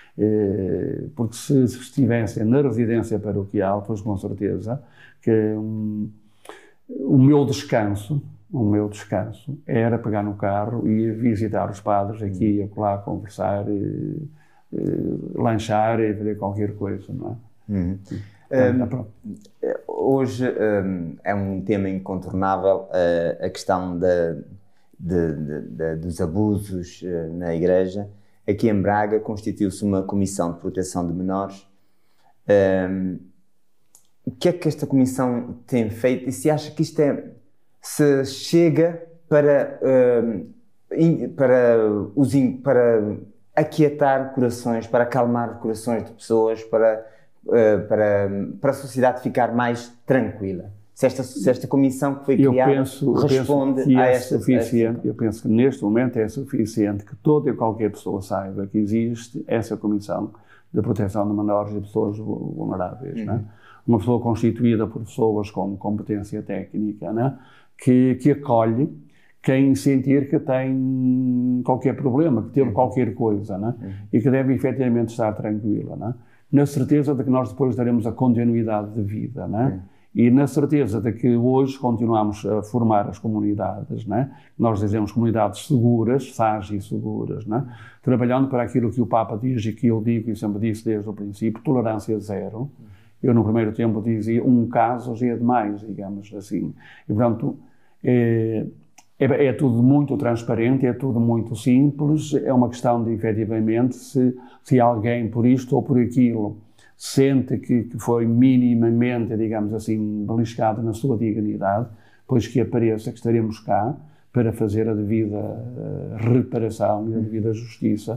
é? Porque se estivessem na residência paroquial, pois com certeza que um, o meu descanso, o meu descanso era pegar no carro e visitar os padres aqui e acolá, conversar, e, e, lanchar e fazer qualquer coisa, não é? Uhum. Um, hoje um, é um tema incontornável uh, a questão da, de, de, de, dos abusos uh, na Igreja. Aqui em Braga constituiu-se uma comissão de proteção de menores. Um, o que é que esta comissão tem feito e se acha que isto é, se chega para, um, in, para, os, para aquietar corações, para acalmar corações de pessoas, para Uh, para, para a sociedade ficar mais tranquila? Se esta, se esta comissão que foi criada eu penso, responde penso que a é esta... Suficiente, esta... Eu penso que neste momento é suficiente que toda e qualquer pessoa saiba que existe essa comissão de proteção de menores e pessoas vulneráveis. Uhum. Não é? Uma pessoa constituída por pessoas com competência técnica, não é? que, que acolhe quem sentir que tem qualquer problema, que teve uhum. qualquer coisa, não é? Uhum. E que deve efetivamente estar tranquila, não é? Na certeza de que nós depois daremos a continuidade de vida, não é? Sim. E na certeza de que hoje continuamos a formar as comunidades, não é? Nós dizemos comunidades seguras, sãs e seguras, não é? Trabalhando para aquilo que o Papa diz e que eu digo e sempre disse desde o princípio, tolerância zero. Eu no primeiro tempo dizia um caso já é demais, digamos assim. E portanto, é, é, é tudo muito transparente, é tudo muito simples, é uma questão de efetivamente se, se alguém por isto ou por aquilo sente que, que foi minimamente, digamos assim, beliscado na sua dignidade, pois que apareça que estaremos cá para fazer a devida uh, reparação e a devida justiça,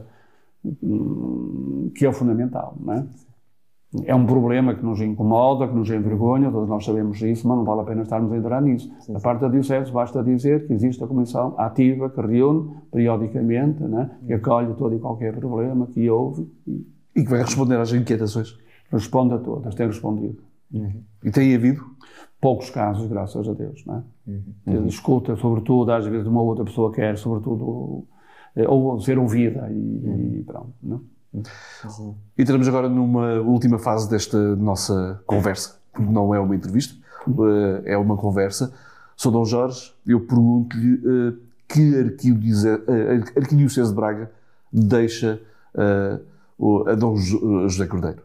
um, que é o fundamental, não é? É um problema que nos incomoda, que nos envergonha, todos nós sabemos isso, mas não vale a pena estarmos a entrar nisso. Sim, sim. A parte da Diocese basta dizer que existe a comissão ativa que reúne periodicamente, né, que acolhe todo e qualquer problema que houve. E, e que vai responder às inquietações. Responde a todas, tem respondido. Uhum. E tem havido? Poucos casos, graças a Deus. Não é? Uhum. Escuta, sobretudo, às vezes uma outra pessoa quer, sobretudo, ou ser ouvida e, uhum. e pronto, não? Uhum. Entramos agora numa última fase desta nossa conversa, porque não é uma entrevista, uh, é uma conversa. Sou Dom Jorge, eu pergunto-lhe uh, que arquidiocese, uh, arquidiocese de Braga deixa uh, a Dom José Cordeiro.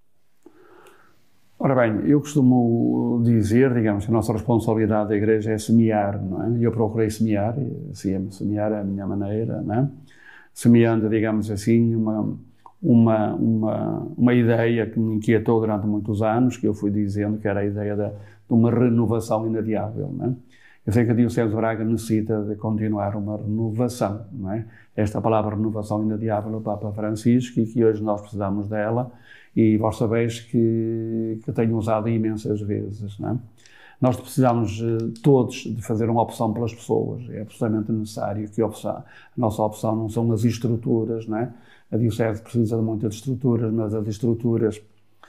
Ora bem, eu costumo dizer, digamos, que a nossa responsabilidade da Igreja é semear, não é? Eu procurei semear, e semear é a minha maneira, não é? Semeando, digamos assim, uma... Uma, uma, uma ideia que me inquietou durante muitos anos, que eu fui dizendo que era a ideia de, de uma renovação inadiável, não é? Eu sei que a Diocese de Braga necessita de continuar uma renovação, não é? Esta palavra renovação inadiável do Papa Francisco e que hoje nós precisamos dela e vós sabeis que, que tenho usado imensas vezes, não é? Nós precisamos todos de fazer uma opção pelas pessoas, é absolutamente necessário que a, opção, a nossa opção não são as estruturas, não é? A Diocese precisa de muitas estruturas, mas as estruturas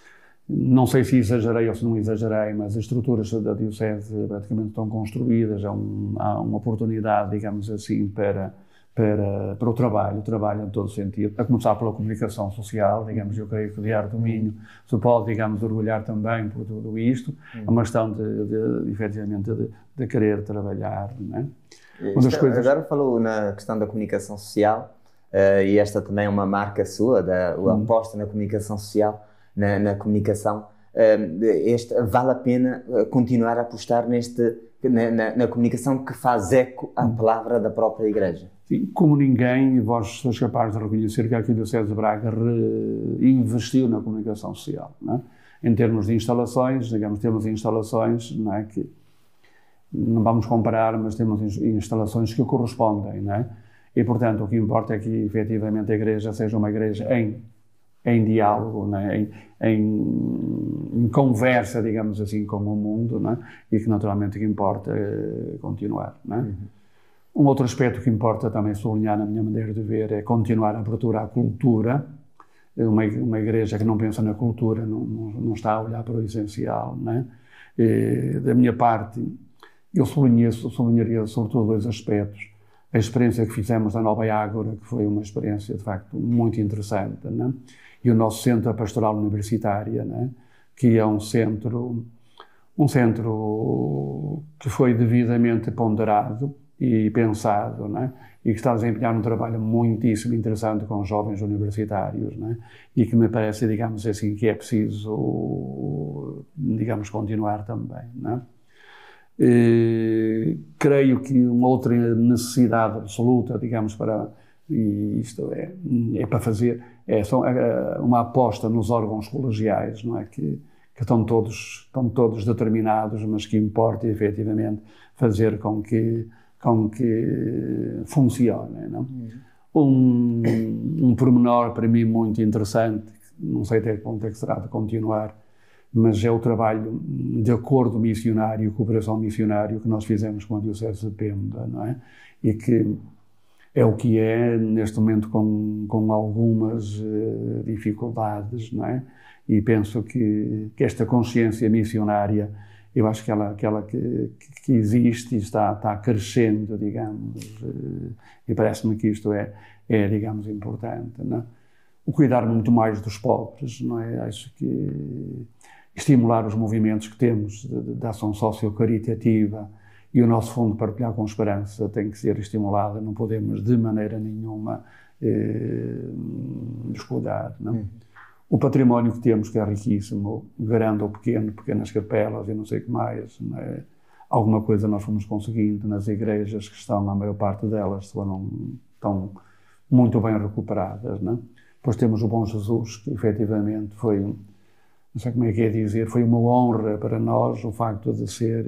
não sei se exagerei ou se não exagerei, mas as estruturas da Diocese praticamente estão construídas, há, um, há uma oportunidade, digamos assim, para, para, para o trabalho, o trabalho em todo sentido, a começar pela comunicação social, digamos, eu creio que o Diário do Minho se pode, digamos, orgulhar também por tudo isto, é uma questão de, de, de efetivamente, de, de querer trabalhar, não é? Uma das coisas... Agora falou na questão da comunicação social, uh, e esta também é uma marca sua, da a hum. aposta na comunicação social, na, na comunicação. Uh, este, vale a pena continuar a apostar neste, na, na, na comunicação que faz eco à hum. palavra da própria Igreja? Sim, como ninguém, vós sois capazes de reconhecer que a Arquidiocese de Braga investiu na comunicação social, não é? Em termos de instalações, digamos, temos instalações, não é, que não vamos comparar, mas temos instalações que correspondem, não é? E, portanto, o que importa é que, efetivamente, a Igreja seja uma Igreja em, em diálogo, não é? em, em, em conversa, digamos assim, com o mundo, não é? E que, naturalmente, o que importa é continuar, não é? Uhum. Um outro aspecto que importa também sublinhar, na minha maneira de ver, é continuar a abertura à cultura. Uma, uma Igreja que não pensa na cultura não, não, não está a olhar para o essencial, não é? E, da minha parte, eu sublinharia sobretudo dois aspectos. A experiência que fizemos na Nova Ágora, que foi uma experiência, de facto, muito interessante, não é? E o nosso Centro Pastoral Universitária, não é? Que é um centro, um centro que foi devidamente ponderado e pensado, não é? E que está a desempenhar um trabalho muitíssimo interessante com os jovens universitários, não é? E que me parece, digamos assim, que é preciso, digamos, continuar também, não é? E, creio que uma outra necessidade absoluta, digamos, para, e isto é, é para fazer, é só uma aposta nos órgãos colegiais, não é? Que, que estão todos, estão todos determinados, mas que importa, efetivamente, fazer com que com que funcione, não? Um, um pormenor para mim muito interessante, não sei até que ponto é que será de continuar, mas é o trabalho de acordo missionário, cooperação missionário que nós fizemos com a Diocese de Pemba, não é? E que é o que é, neste momento, com, com algumas uh, dificuldades, não é? E penso que, que esta consciência missionária, eu acho que ela, que, ela que, que existe e está, está crescendo, digamos, e parece-me que isto é, é, digamos, importante, não é? O cuidar muito mais dos pobres, não é? Acho que estimular os movimentos que temos de, de, de ação socio-caritativa e o nosso Fundo Partilhar com Esperança tem que ser estimulado, não podemos de maneira nenhuma eh, descuidar, não é? Hum. O património que temos, que é riquíssimo, grande ou pequeno, pequenas capelas e não sei o que mais, não é? Alguma coisa nós fomos conseguindo nas igrejas que estão, a maior parte delas, foram, estão muito bem recuperadas, não é? Depois temos o Bom Jesus, que efetivamente foi, não sei como é que é dizer, foi uma honra para nós o facto de ser,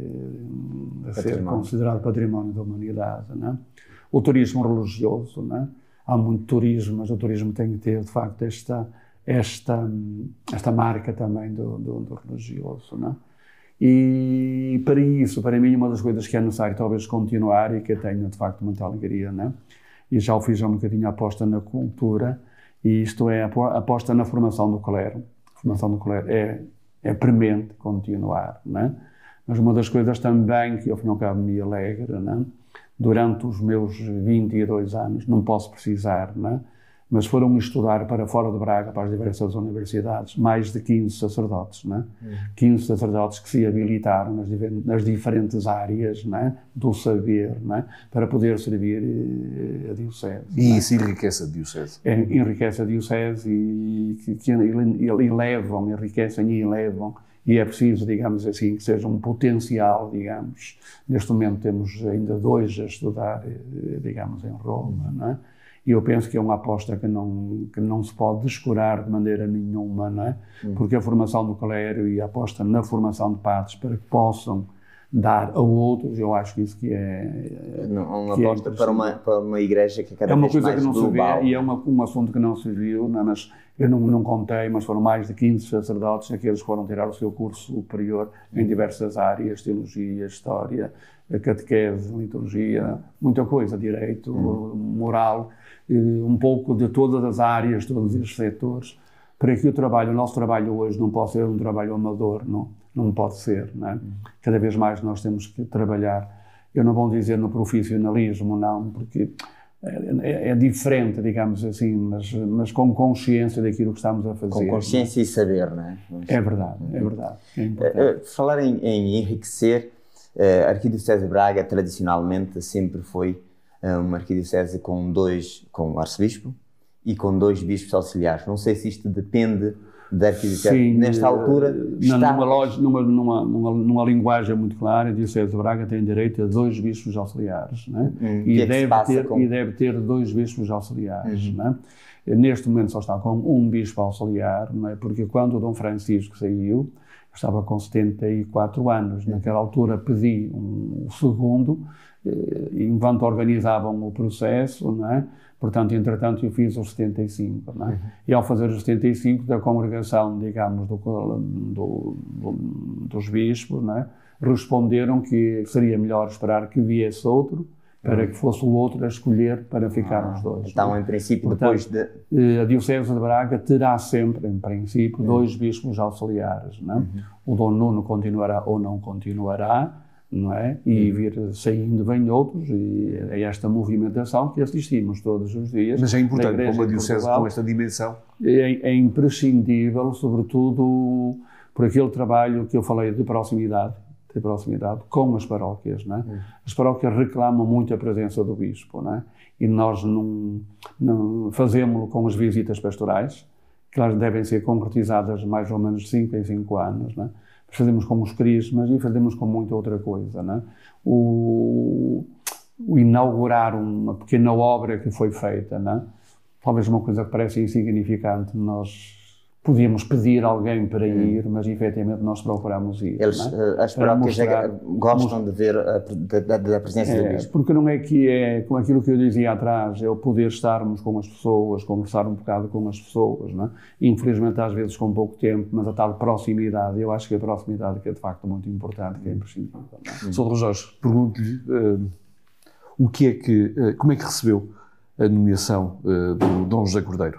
de ser considerado património da humanidade, não é? O turismo religioso, não é? Há muito turismo, mas o turismo tem que ter, de facto, esta... Esta, esta marca também do, do, do religioso, não é? E para isso, para mim, uma das coisas que é necessário talvez continuar e que eu tenho de facto muita alegria, não é? E já o fiz um bocadinho a aposta na cultura, e isto é a aposta na formação do clero. A formação do clero é, é premente continuar, não é? Mas uma das coisas também que ao fim e ao cabo me alegra, não é? Durante os meus vinte e dois anos, não posso precisar, não é? Mas foram estudar para fora de Braga, para as diversas universidades, mais de quinze sacerdotes, não é? Uhum. quinze sacerdotes que se habilitaram nas, nas diferentes áreas, não é? Do saber, não é? Para poder servir a Diocese. E isso enriquece a Diocese. É, enriquece a Diocese e que, que elevam, enriquecem e elevam, e é preciso, digamos assim, que seja um potencial, digamos. Neste momento temos ainda dois a estudar, digamos, em Roma, não é? E eu penso que é uma aposta que não, que não se pode descurar de maneira nenhuma, não é? Hum. Porque a formação do clero e a aposta na formação de padres para que possam dar a outros, eu acho que isso que é... Não, uma aposta é para, uma, para uma igreja que é cada vez mais global. É uma coisa que não se vê e é uma, um assunto que não se viu, não, mas eu não, não contei, mas foram mais de quinze sacerdotes aqueles que foram tirar o seu curso superior em diversas áreas, teologia, história, catequese, liturgia, muita coisa, direito, hum. moral, um pouco de todas as áreas, todos os setores, Para que o trabalho, o nosso trabalho hoje não pode ser um trabalho amador, não, não pode ser, não é? Cada vez mais nós temos que trabalhar, eu não vou dizer no profissionalismo, não, porque é, é diferente, digamos assim, mas, mas com consciência daquilo que estamos a fazer. Com consciência e saber, não é? É verdade, é verdade. É importante. Uh, falar em, em enriquecer, uh, a Arquidiocese de Braga tradicionalmente sempre foi uh, uma arquidiocese com dois, com um arcebispo e com dois bispos auxiliares. Não sei se isto depende da arquidiocese. Sim, nesta altura está... está... Numa, numa, numa, numa, numa linguagem muito clara, a Diocese de Braga tem direito a dois bispos auxiliares, não é? Hum, e, que é deve ter, com... e deve ter dois bispos auxiliares, uhum. não é? Neste momento só está com um bispo auxiliar, não é? Porque quando o Dom Francisco saiu, estava com setenta e quatro anos, naquela altura pedi um, um segundo, enquanto organizavam o processo, não é? Portanto, entretanto, eu fiz os setenta e cinco, não é? Uhum. E ao fazer os setenta e cinco, da congregação, digamos, do, do, do, dos bispos, não é? Responderam que seria melhor esperar que viesse outro, para uhum. que fosse o outro a escolher para ficar ah, os dois. Então, em princípio, portanto, depois de... a Diocese de Braga terá sempre, em princípio, uhum. dois bispos auxiliares, não é? Uhum. O Dom Nuno continuará ou não continuará, não é? E vir saindo vem outros, e é esta movimentação que assistimos todos os dias. Mas é importante, para uma diocese com esta dimensão. É, é imprescindível, sobretudo por aquele trabalho que eu falei de proximidade, de proximidade com as paróquias, não é? Hum. As paróquias reclamam muito a presença do bispo, não é? E nós não, não fazemos-lo com as visitas pastorais, que elas devem ser concretizadas mais ou menos de cinco em cinco anos, não é? Fazemos como os crismas e fazemos com muita outra coisa, não é? O, o inaugurar uma pequena obra que foi feita, não é? Talvez uma coisa que parece insignificante, nós podíamos pedir alguém para ir, mas efetivamente nós procuramos ir. Eles, não é? As paróquias gostam mostrar, de ver a, da, da presença é, do bispo. Porque não é que é, com aquilo que eu dizia atrás, é o poder estarmos com as pessoas, conversar um bocado com as pessoas, não é? Infelizmente às vezes com pouco tempo, mas a tal proximidade, eu acho que a proximidade que é de facto muito importante, que é imprescindível. Hum. Sr. Jorge, pergunto-lhe uh, o que é que, uh, como é que recebeu a nomeação uh, do Dom José Cordeiro?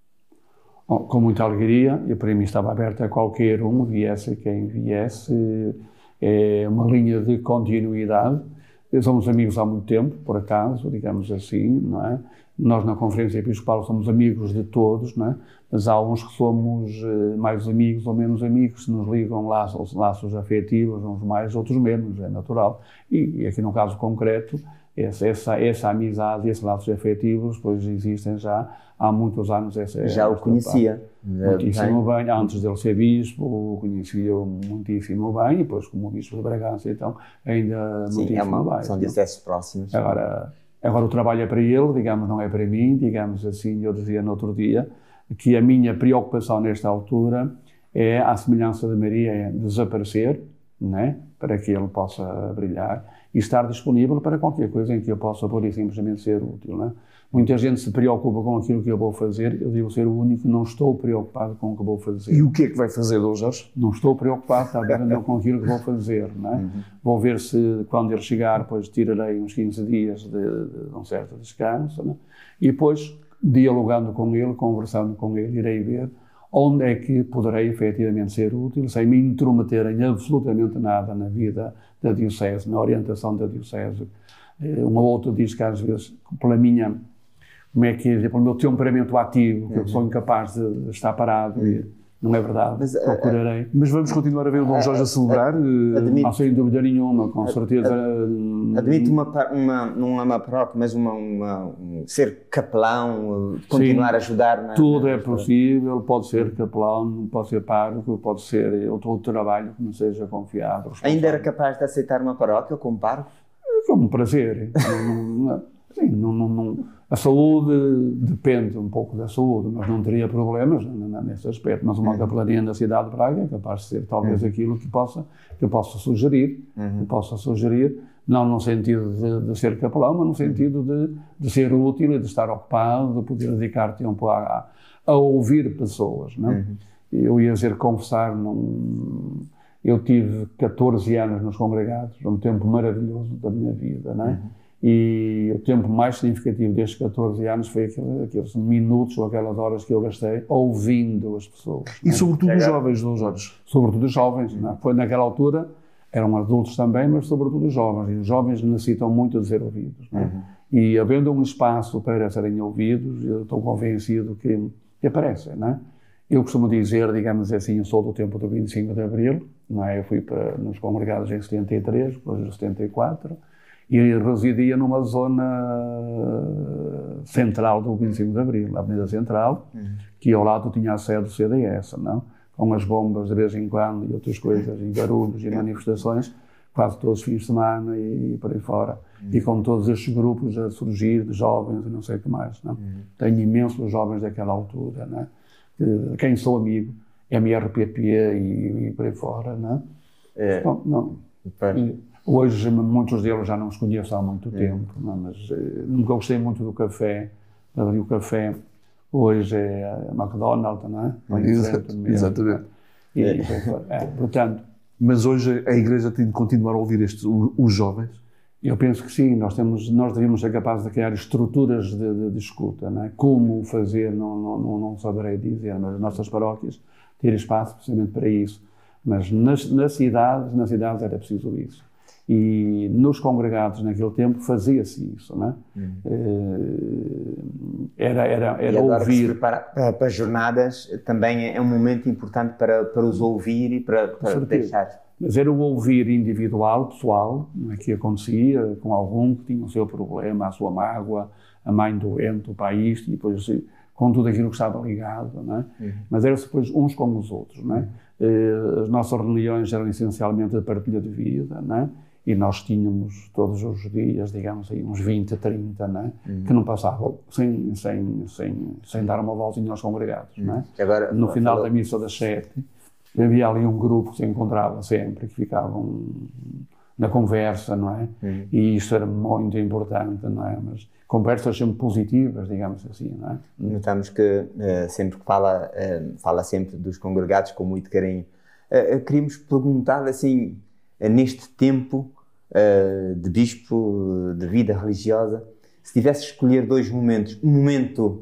Oh, com muita alegria, e para mim estava aberta a qualquer um, viesse quem viesse, é uma linha de continuidade. Somos amigos há muito tempo, por acaso, digamos assim, não é? Nós na Conferência Episcopal somos amigos de todos, não é? Mas há uns que somos mais amigos ou menos amigos, que nos ligam laços, laços afetivos, uns mais, outros menos, é natural. E, e aqui no caso concreto, essa, essa, essa amizade, esses laços afetivos, pois existem já há muitos anos. Essa, já o conhecia. Muitíssimo bem. bem, antes dele ser bispo, o conhecia muitíssimo bem, e depois como bispo de Bragança, então ainda Sim, muitíssimo é uma, bem. São dioceses próximos. Agora, agora o trabalho é para ele, digamos, não é para mim, digamos assim, eu dizia no outro dia, que a minha preocupação nesta altura é, à semelhança de Maria, é desaparecer, né, para que ele possa brilhar e estar disponível para qualquer coisa em que eu possa, por e simplesmente, ser útil, né? Muita gente se preocupa com aquilo que eu vou fazer, eu devo ser o único que não estou preocupado com o que vou fazer. E o que é que vai fazer, Dom Jorge? Não estou preocupado, está a ver, não, com aquilo que vou fazer, não é? Uhum. Vou ver se, quando ele chegar, depois tirarei uns quinze dias de, de, de um certo descanso, né? E depois, dialogando com ele, conversando com ele, irei ver onde é que poderei efetivamente ser útil, sem me intrometer em absolutamente nada na vida da Diocese, na orientação da Diocese. Um ou outro diz que às vezes, pela minha, como é que é, pelo meu temperamento ativo, que uhum. eu sou incapaz de, de estar parado, uhum. e não é verdade, mas, procurarei. Uh, mas vamos continuar a ver o Dom Jorge a celebrar? Uh, admito, não sem dúvida nenhuma, com certeza. Ad, admito uma, uma, não é uma paróquia, mas uma, uma, um, ser capelão, continuar sim, a ajudar. Na, tudo na, é possível, pode ser capelão, pode ser pároco, pode ser outro, outro trabalho que me seja confiado. Ainda era capaz de aceitar uma paróquia como pároco? Como prazer. não, não, sim, não, não, não, a saúde depende um pouco da saúde, mas não teria problemas nesse aspecto. Mas uma capelania na cidade de Braga é capaz de ser talvez uhum. aquilo que, possa, que eu possa sugerir, uhum. que possa sugerir, não no sentido de, de ser capelão, mas no sentido de, de ser útil e de estar ocupado, de poder dedicar tempo a, a ouvir pessoas. Não? Uhum. Eu ia dizer, confessar, não, eu tive catorze anos nos congregados, um tempo maravilhoso da minha vida, não é? Uhum. E o tempo mais significativo destes catorze anos foi aquele, aqueles minutos ou aquelas horas que eu gastei ouvindo as pessoas. E sobretudo os jovens, Dom Jorge? Sobretudo os jovens. Não é? Foi naquela altura, eram adultos também, mas sobretudo os jovens. E os jovens necessitam muito de ser ouvidos. Não é? Uhum. E havendo um espaço para serem ouvidos, eu estou convencido que, que aparecem. Não é? Eu costumo dizer, digamos assim, eu sou do tempo do vinte e cinco de Abril, não é? Eu fui para, nos congregados em setenta e três, depois em setenta e quatro, e residia numa zona central do vinte e cinco de Abril, na Avenida Central, uhum. que ao lado tinha a sede do C D S, não? Com as bombas de vez em quando e outras coisas, e barulhos e manifestações, quase todos os fins de semana e, e por aí fora. Uhum. E com todos estes grupos a surgir, de jovens e não sei o que mais, não? Uhum. Tenho imensos jovens daquela altura, não é? De quem sou amigo, M R P P e, e por aí fora, não é? Bom, não. E, hoje, muitos deles já não os conheço há muito é. tempo, não, mas eh, nunca gostei muito do café. Ali o café hoje é a McDonald's, não é? Exato, exatamente. E, é. É, portanto, mas hoje a Igreja tem de continuar a ouvir estes, os jovens? Eu penso que sim, nós, temos, nós devíamos ser capazes de criar estruturas de, de, de escuta, não é? Como fazer, não, não, não, não saberei dizer, mas as nossas paróquias ter espaço precisamente para isso. Mas nas, nas cidades, nas cidades era preciso isso. E nos congregados naquele tempo fazia-se isso, não é? Hum. Era, era, era e agora ouvir. Que se prepara para, para as jornadas também é um momento importante para, para os ouvir e para, para deixar. Mas era o ouvir individual, pessoal, não é, que acontecia com algum que tinha o seu problema, a sua mágoa, a mãe doente, o pai isto, e depois com tudo aquilo que estava ligado, não é? Uhum. Mas era depois uns com os outros, não é? Uhum. As nossas reuniões eram essencialmente a partilha de vida, não é? E nós tínhamos todos os dias, digamos aí, uns vinte, trinta, não é? Uhum. Que não passavam sem, sem, sem, sem dar uma voltinha aos congregados, uhum. não é? Agora, no final falou... da missa das sete, havia ali um grupo que se encontrava sempre, que ficavam na conversa, não é? Uhum. E isso era muito importante, não é? Mas conversas sempre positivas, digamos assim, não é? Notamos que uh, sempre que fala, uh, fala sempre dos congregados com muito carinho. Uh, uh, queríamos perguntar, assim, uh, neste tempo uh, de bispo, de vida religiosa, se tivesse que escolher dois momentos, um momento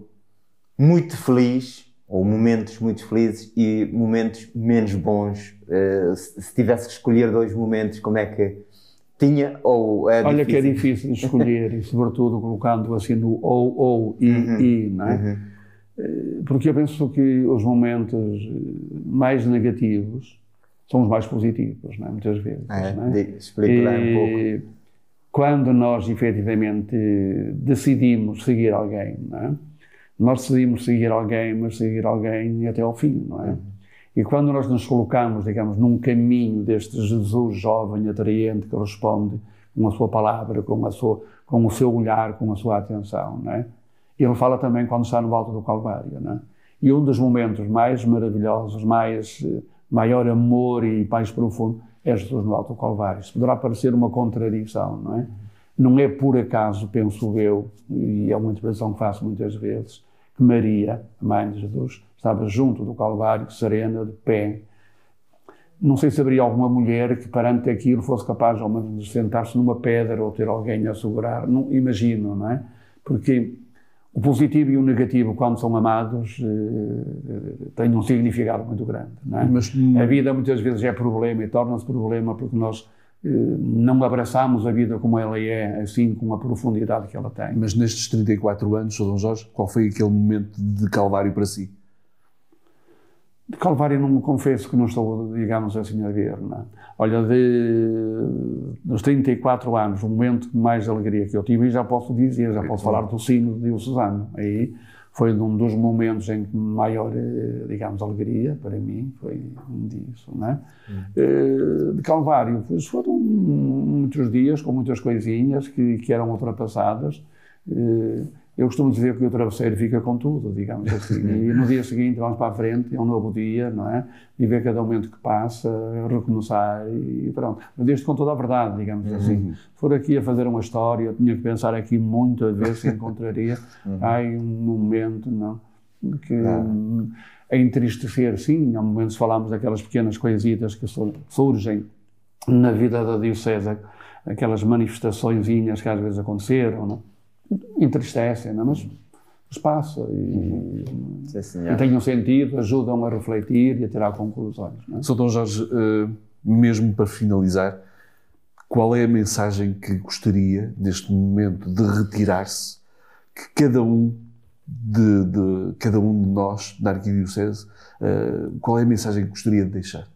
muito feliz, ou momentos muito felizes e momentos menos bons, uh, se, se tivesse que escolher dois momentos, como é que tinha ou é Olha difícil? Que é difícil de escolher e sobretudo colocando assim no ou, ou, e, uhum. e, não é? Uhum. Porque eu penso que os momentos mais negativos são os mais positivos, não é? Muitas vezes. É, não é? Explique lá um pouco. Quando nós efetivamente decidimos seguir alguém, não é? Nós decidimos seguir alguém, mas seguir alguém até ao fim, não é? Uhum. E quando nós nos colocamos, digamos, num caminho deste Jesus jovem, atraente, que responde com a sua palavra, com, a sua, com o seu olhar, com a sua atenção, não é? Ele fala também quando está no alto do Calvário, não é? E um dos momentos mais maravilhosos, mais, maior amor e mais profundo, é Jesus no alto do Calvário. Isso poderá parecer uma contradição, não é? Não é por acaso, penso eu, e é uma interpretação que faço muitas vezes, que Maria, a mãe de Jesus, estava junto do Calvário, serena, de pé. Não sei se haveria alguma mulher que, perante aquilo, fosse capaz, ao menos, de sentar-se numa pedra ou ter alguém a segurar. Não imagino, não é? Porque o positivo e o negativo, quando são amados, eh, têm um significado muito grande, não é? Mas, a vida muitas vezes é problema e torna-se problema porque nós não abraçamos a vida como ela é, assim, com a profundidade que ela tem. Mas nestes trinta e quatro anos, Dom Jorge, qual foi aquele momento de Calvário para si? De Calvário não me confesso que não estou, digamos assim, a ver, não é? Olha, de, dos trinta e quatro anos, o momento de mais alegria que eu tive, e já posso dizer, já posso falar do sino diocesano, aí foi um dos momentos em que maior, digamos, alegria para mim, foi um disso, não é? Hum. De Calvário, pois foram muitos dias com muitas coisinhas que, que eram ultrapassadas. Eu costumo dizer que o travesseiro fica com tudo, digamos assim, e no dia seguinte vamos para a frente, é um novo dia, não é? E ver cada momento que passa, recomeçar e pronto. Mas isto com toda a verdade, digamos uhum. assim. Se for aqui a fazer uma história, eu tinha que pensar aqui muito a ver se encontraria uhum. aí um momento, não? Que uhum. a entristecer, sim, há momentos falamos daquelas pequenas coisitas que surgem na vida da diocese, aquelas manifestaçõezinhas que às vezes aconteceram, não? Entristecem, não? Mas, mas passa e, Sim, e têm um sentido, ajudam a refletir e a tirar conclusões. Não é? senhor Dom Jorge, uh, mesmo para finalizar, qual é a mensagem que gostaria, neste momento, de retirar-se, que cada um de, de, cada um de nós, da Arquidiocese, uh, qual é a mensagem que gostaria de deixar?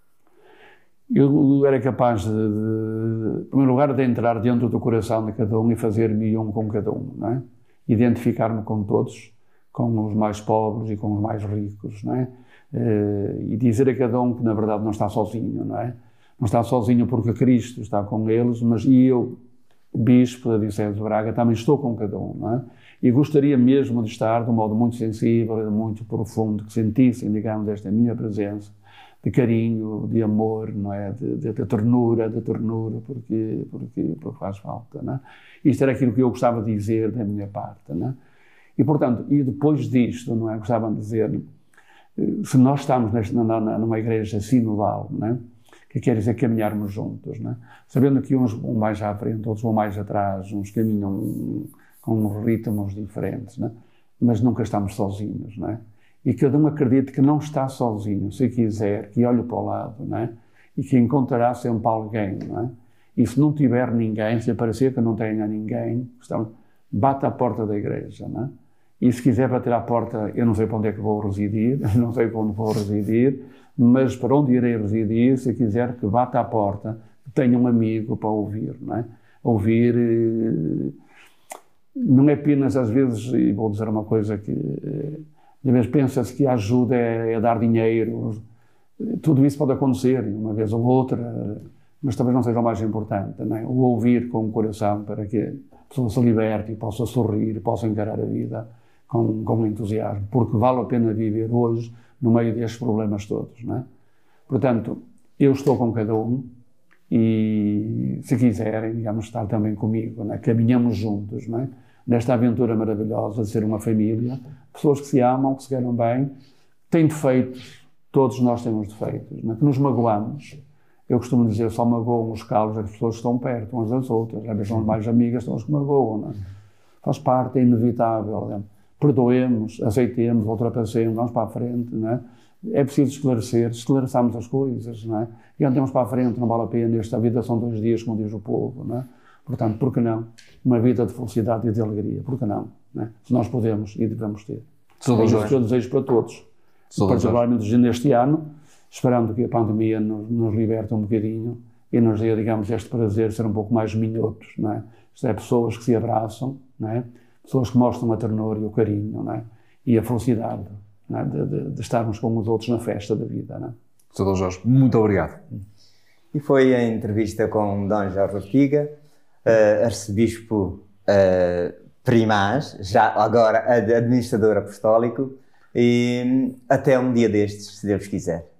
Eu era capaz, de, de, em primeiro lugar, de entrar dentro do coração de cada um e fazer-me um com cada um, não é? Identificar-me com todos, com os mais pobres e com os mais ricos, não é? E dizer a cada um que, na verdade, não está sozinho, não é? Não está sozinho porque Cristo está com eles, mas e eu, Bispo da Diocese de Braga, também estou com cada um, não é? E gostaria mesmo de estar de um modo muito sensível, muito profundo, que sentissem, digamos, esta minha presença, de carinho, de amor, não é? De, de, de ternura, de ternura, porque, porque, porque faz falta, não é? Isto era aquilo que eu gostava de dizer da minha parte, não é? E, portanto, e depois disto, não é? Gostava de dizer, se nós estamos neste, numa igreja sinodal, não é? Que quer dizer caminharmos juntos, não é? Sabendo que uns vão mais à frente, outros vão mais atrás, uns caminham com ritmos diferentes, não é? Mas nunca estamos sozinhos, não é? E cada um acredite que não está sozinho, se quiser, que olhe para o lado, não é? E que encontrará sempre alguém, não é? E se não tiver ninguém, se aparecer que não tenha ninguém, está, bate à porta da igreja, não é? E se quiser bater à porta, eu não sei para onde é que vou residir, não sei para onde vou residir, mas para onde irei residir, se quiser que bata à porta, tenha um amigo para ouvir, não é? Ouvir, não é apenas às vezes, e vou dizer uma coisa que, às vezes pensa-se que a ajuda é, é dar dinheiro, tudo isso pode acontecer, uma vez ou outra, mas talvez não seja o mais importante, não é? O ouvir com o coração para que a pessoa se liberte e possa sorrir, possa encarar a vida com, com entusiasmo, porque vale a pena viver hoje no meio destes problemas todos, não é? Portanto, eu estou com cada um e, se quiserem, digamos, estar também comigo, não é? Caminhamos juntos, não é? Nesta aventura maravilhosa de ser uma família, pessoas que se amam, que se querem bem, têm defeitos, todos nós temos defeitos, não é? Que nos magoamos. Eu costumo dizer, só magoam os calos as pessoas que estão perto umas das outras, às vezes são as mais amigas, são as que magoam, não é? Faz parte, é inevitável, não é? Perdoemos, aceitemos, ultrapassemos, vamos para a frente, não é? É preciso esclarecer, esclareçamos as coisas, não é? E andemos para a frente, não vale a pena, esta vida são dois dias, como diz o povo, não é? Portanto, por que não? Uma vida de felicidade e de alegria, por que não? Não é? Se nós podemos e devemos ter. É isso que eu desejo para todos, particularmente neste ano, esperando que a pandemia nos, nos liberte um bocadinho e nos dê, digamos, este prazer de ser um pouco mais minhotos, não é? Isto é, pessoas que se abraçam, não é? Pessoas que mostram a ternura e o carinho, não é? E a felicidade, não é? de, de, de estarmos com os outros na festa da vida, não é? senhor Dom Jorge, muito obrigado. E foi a entrevista com Dom Jorge Ortiga, uh, arcebispo uh, primaz, já agora administrador apostólico, e até um dia destes, se Deus quiser.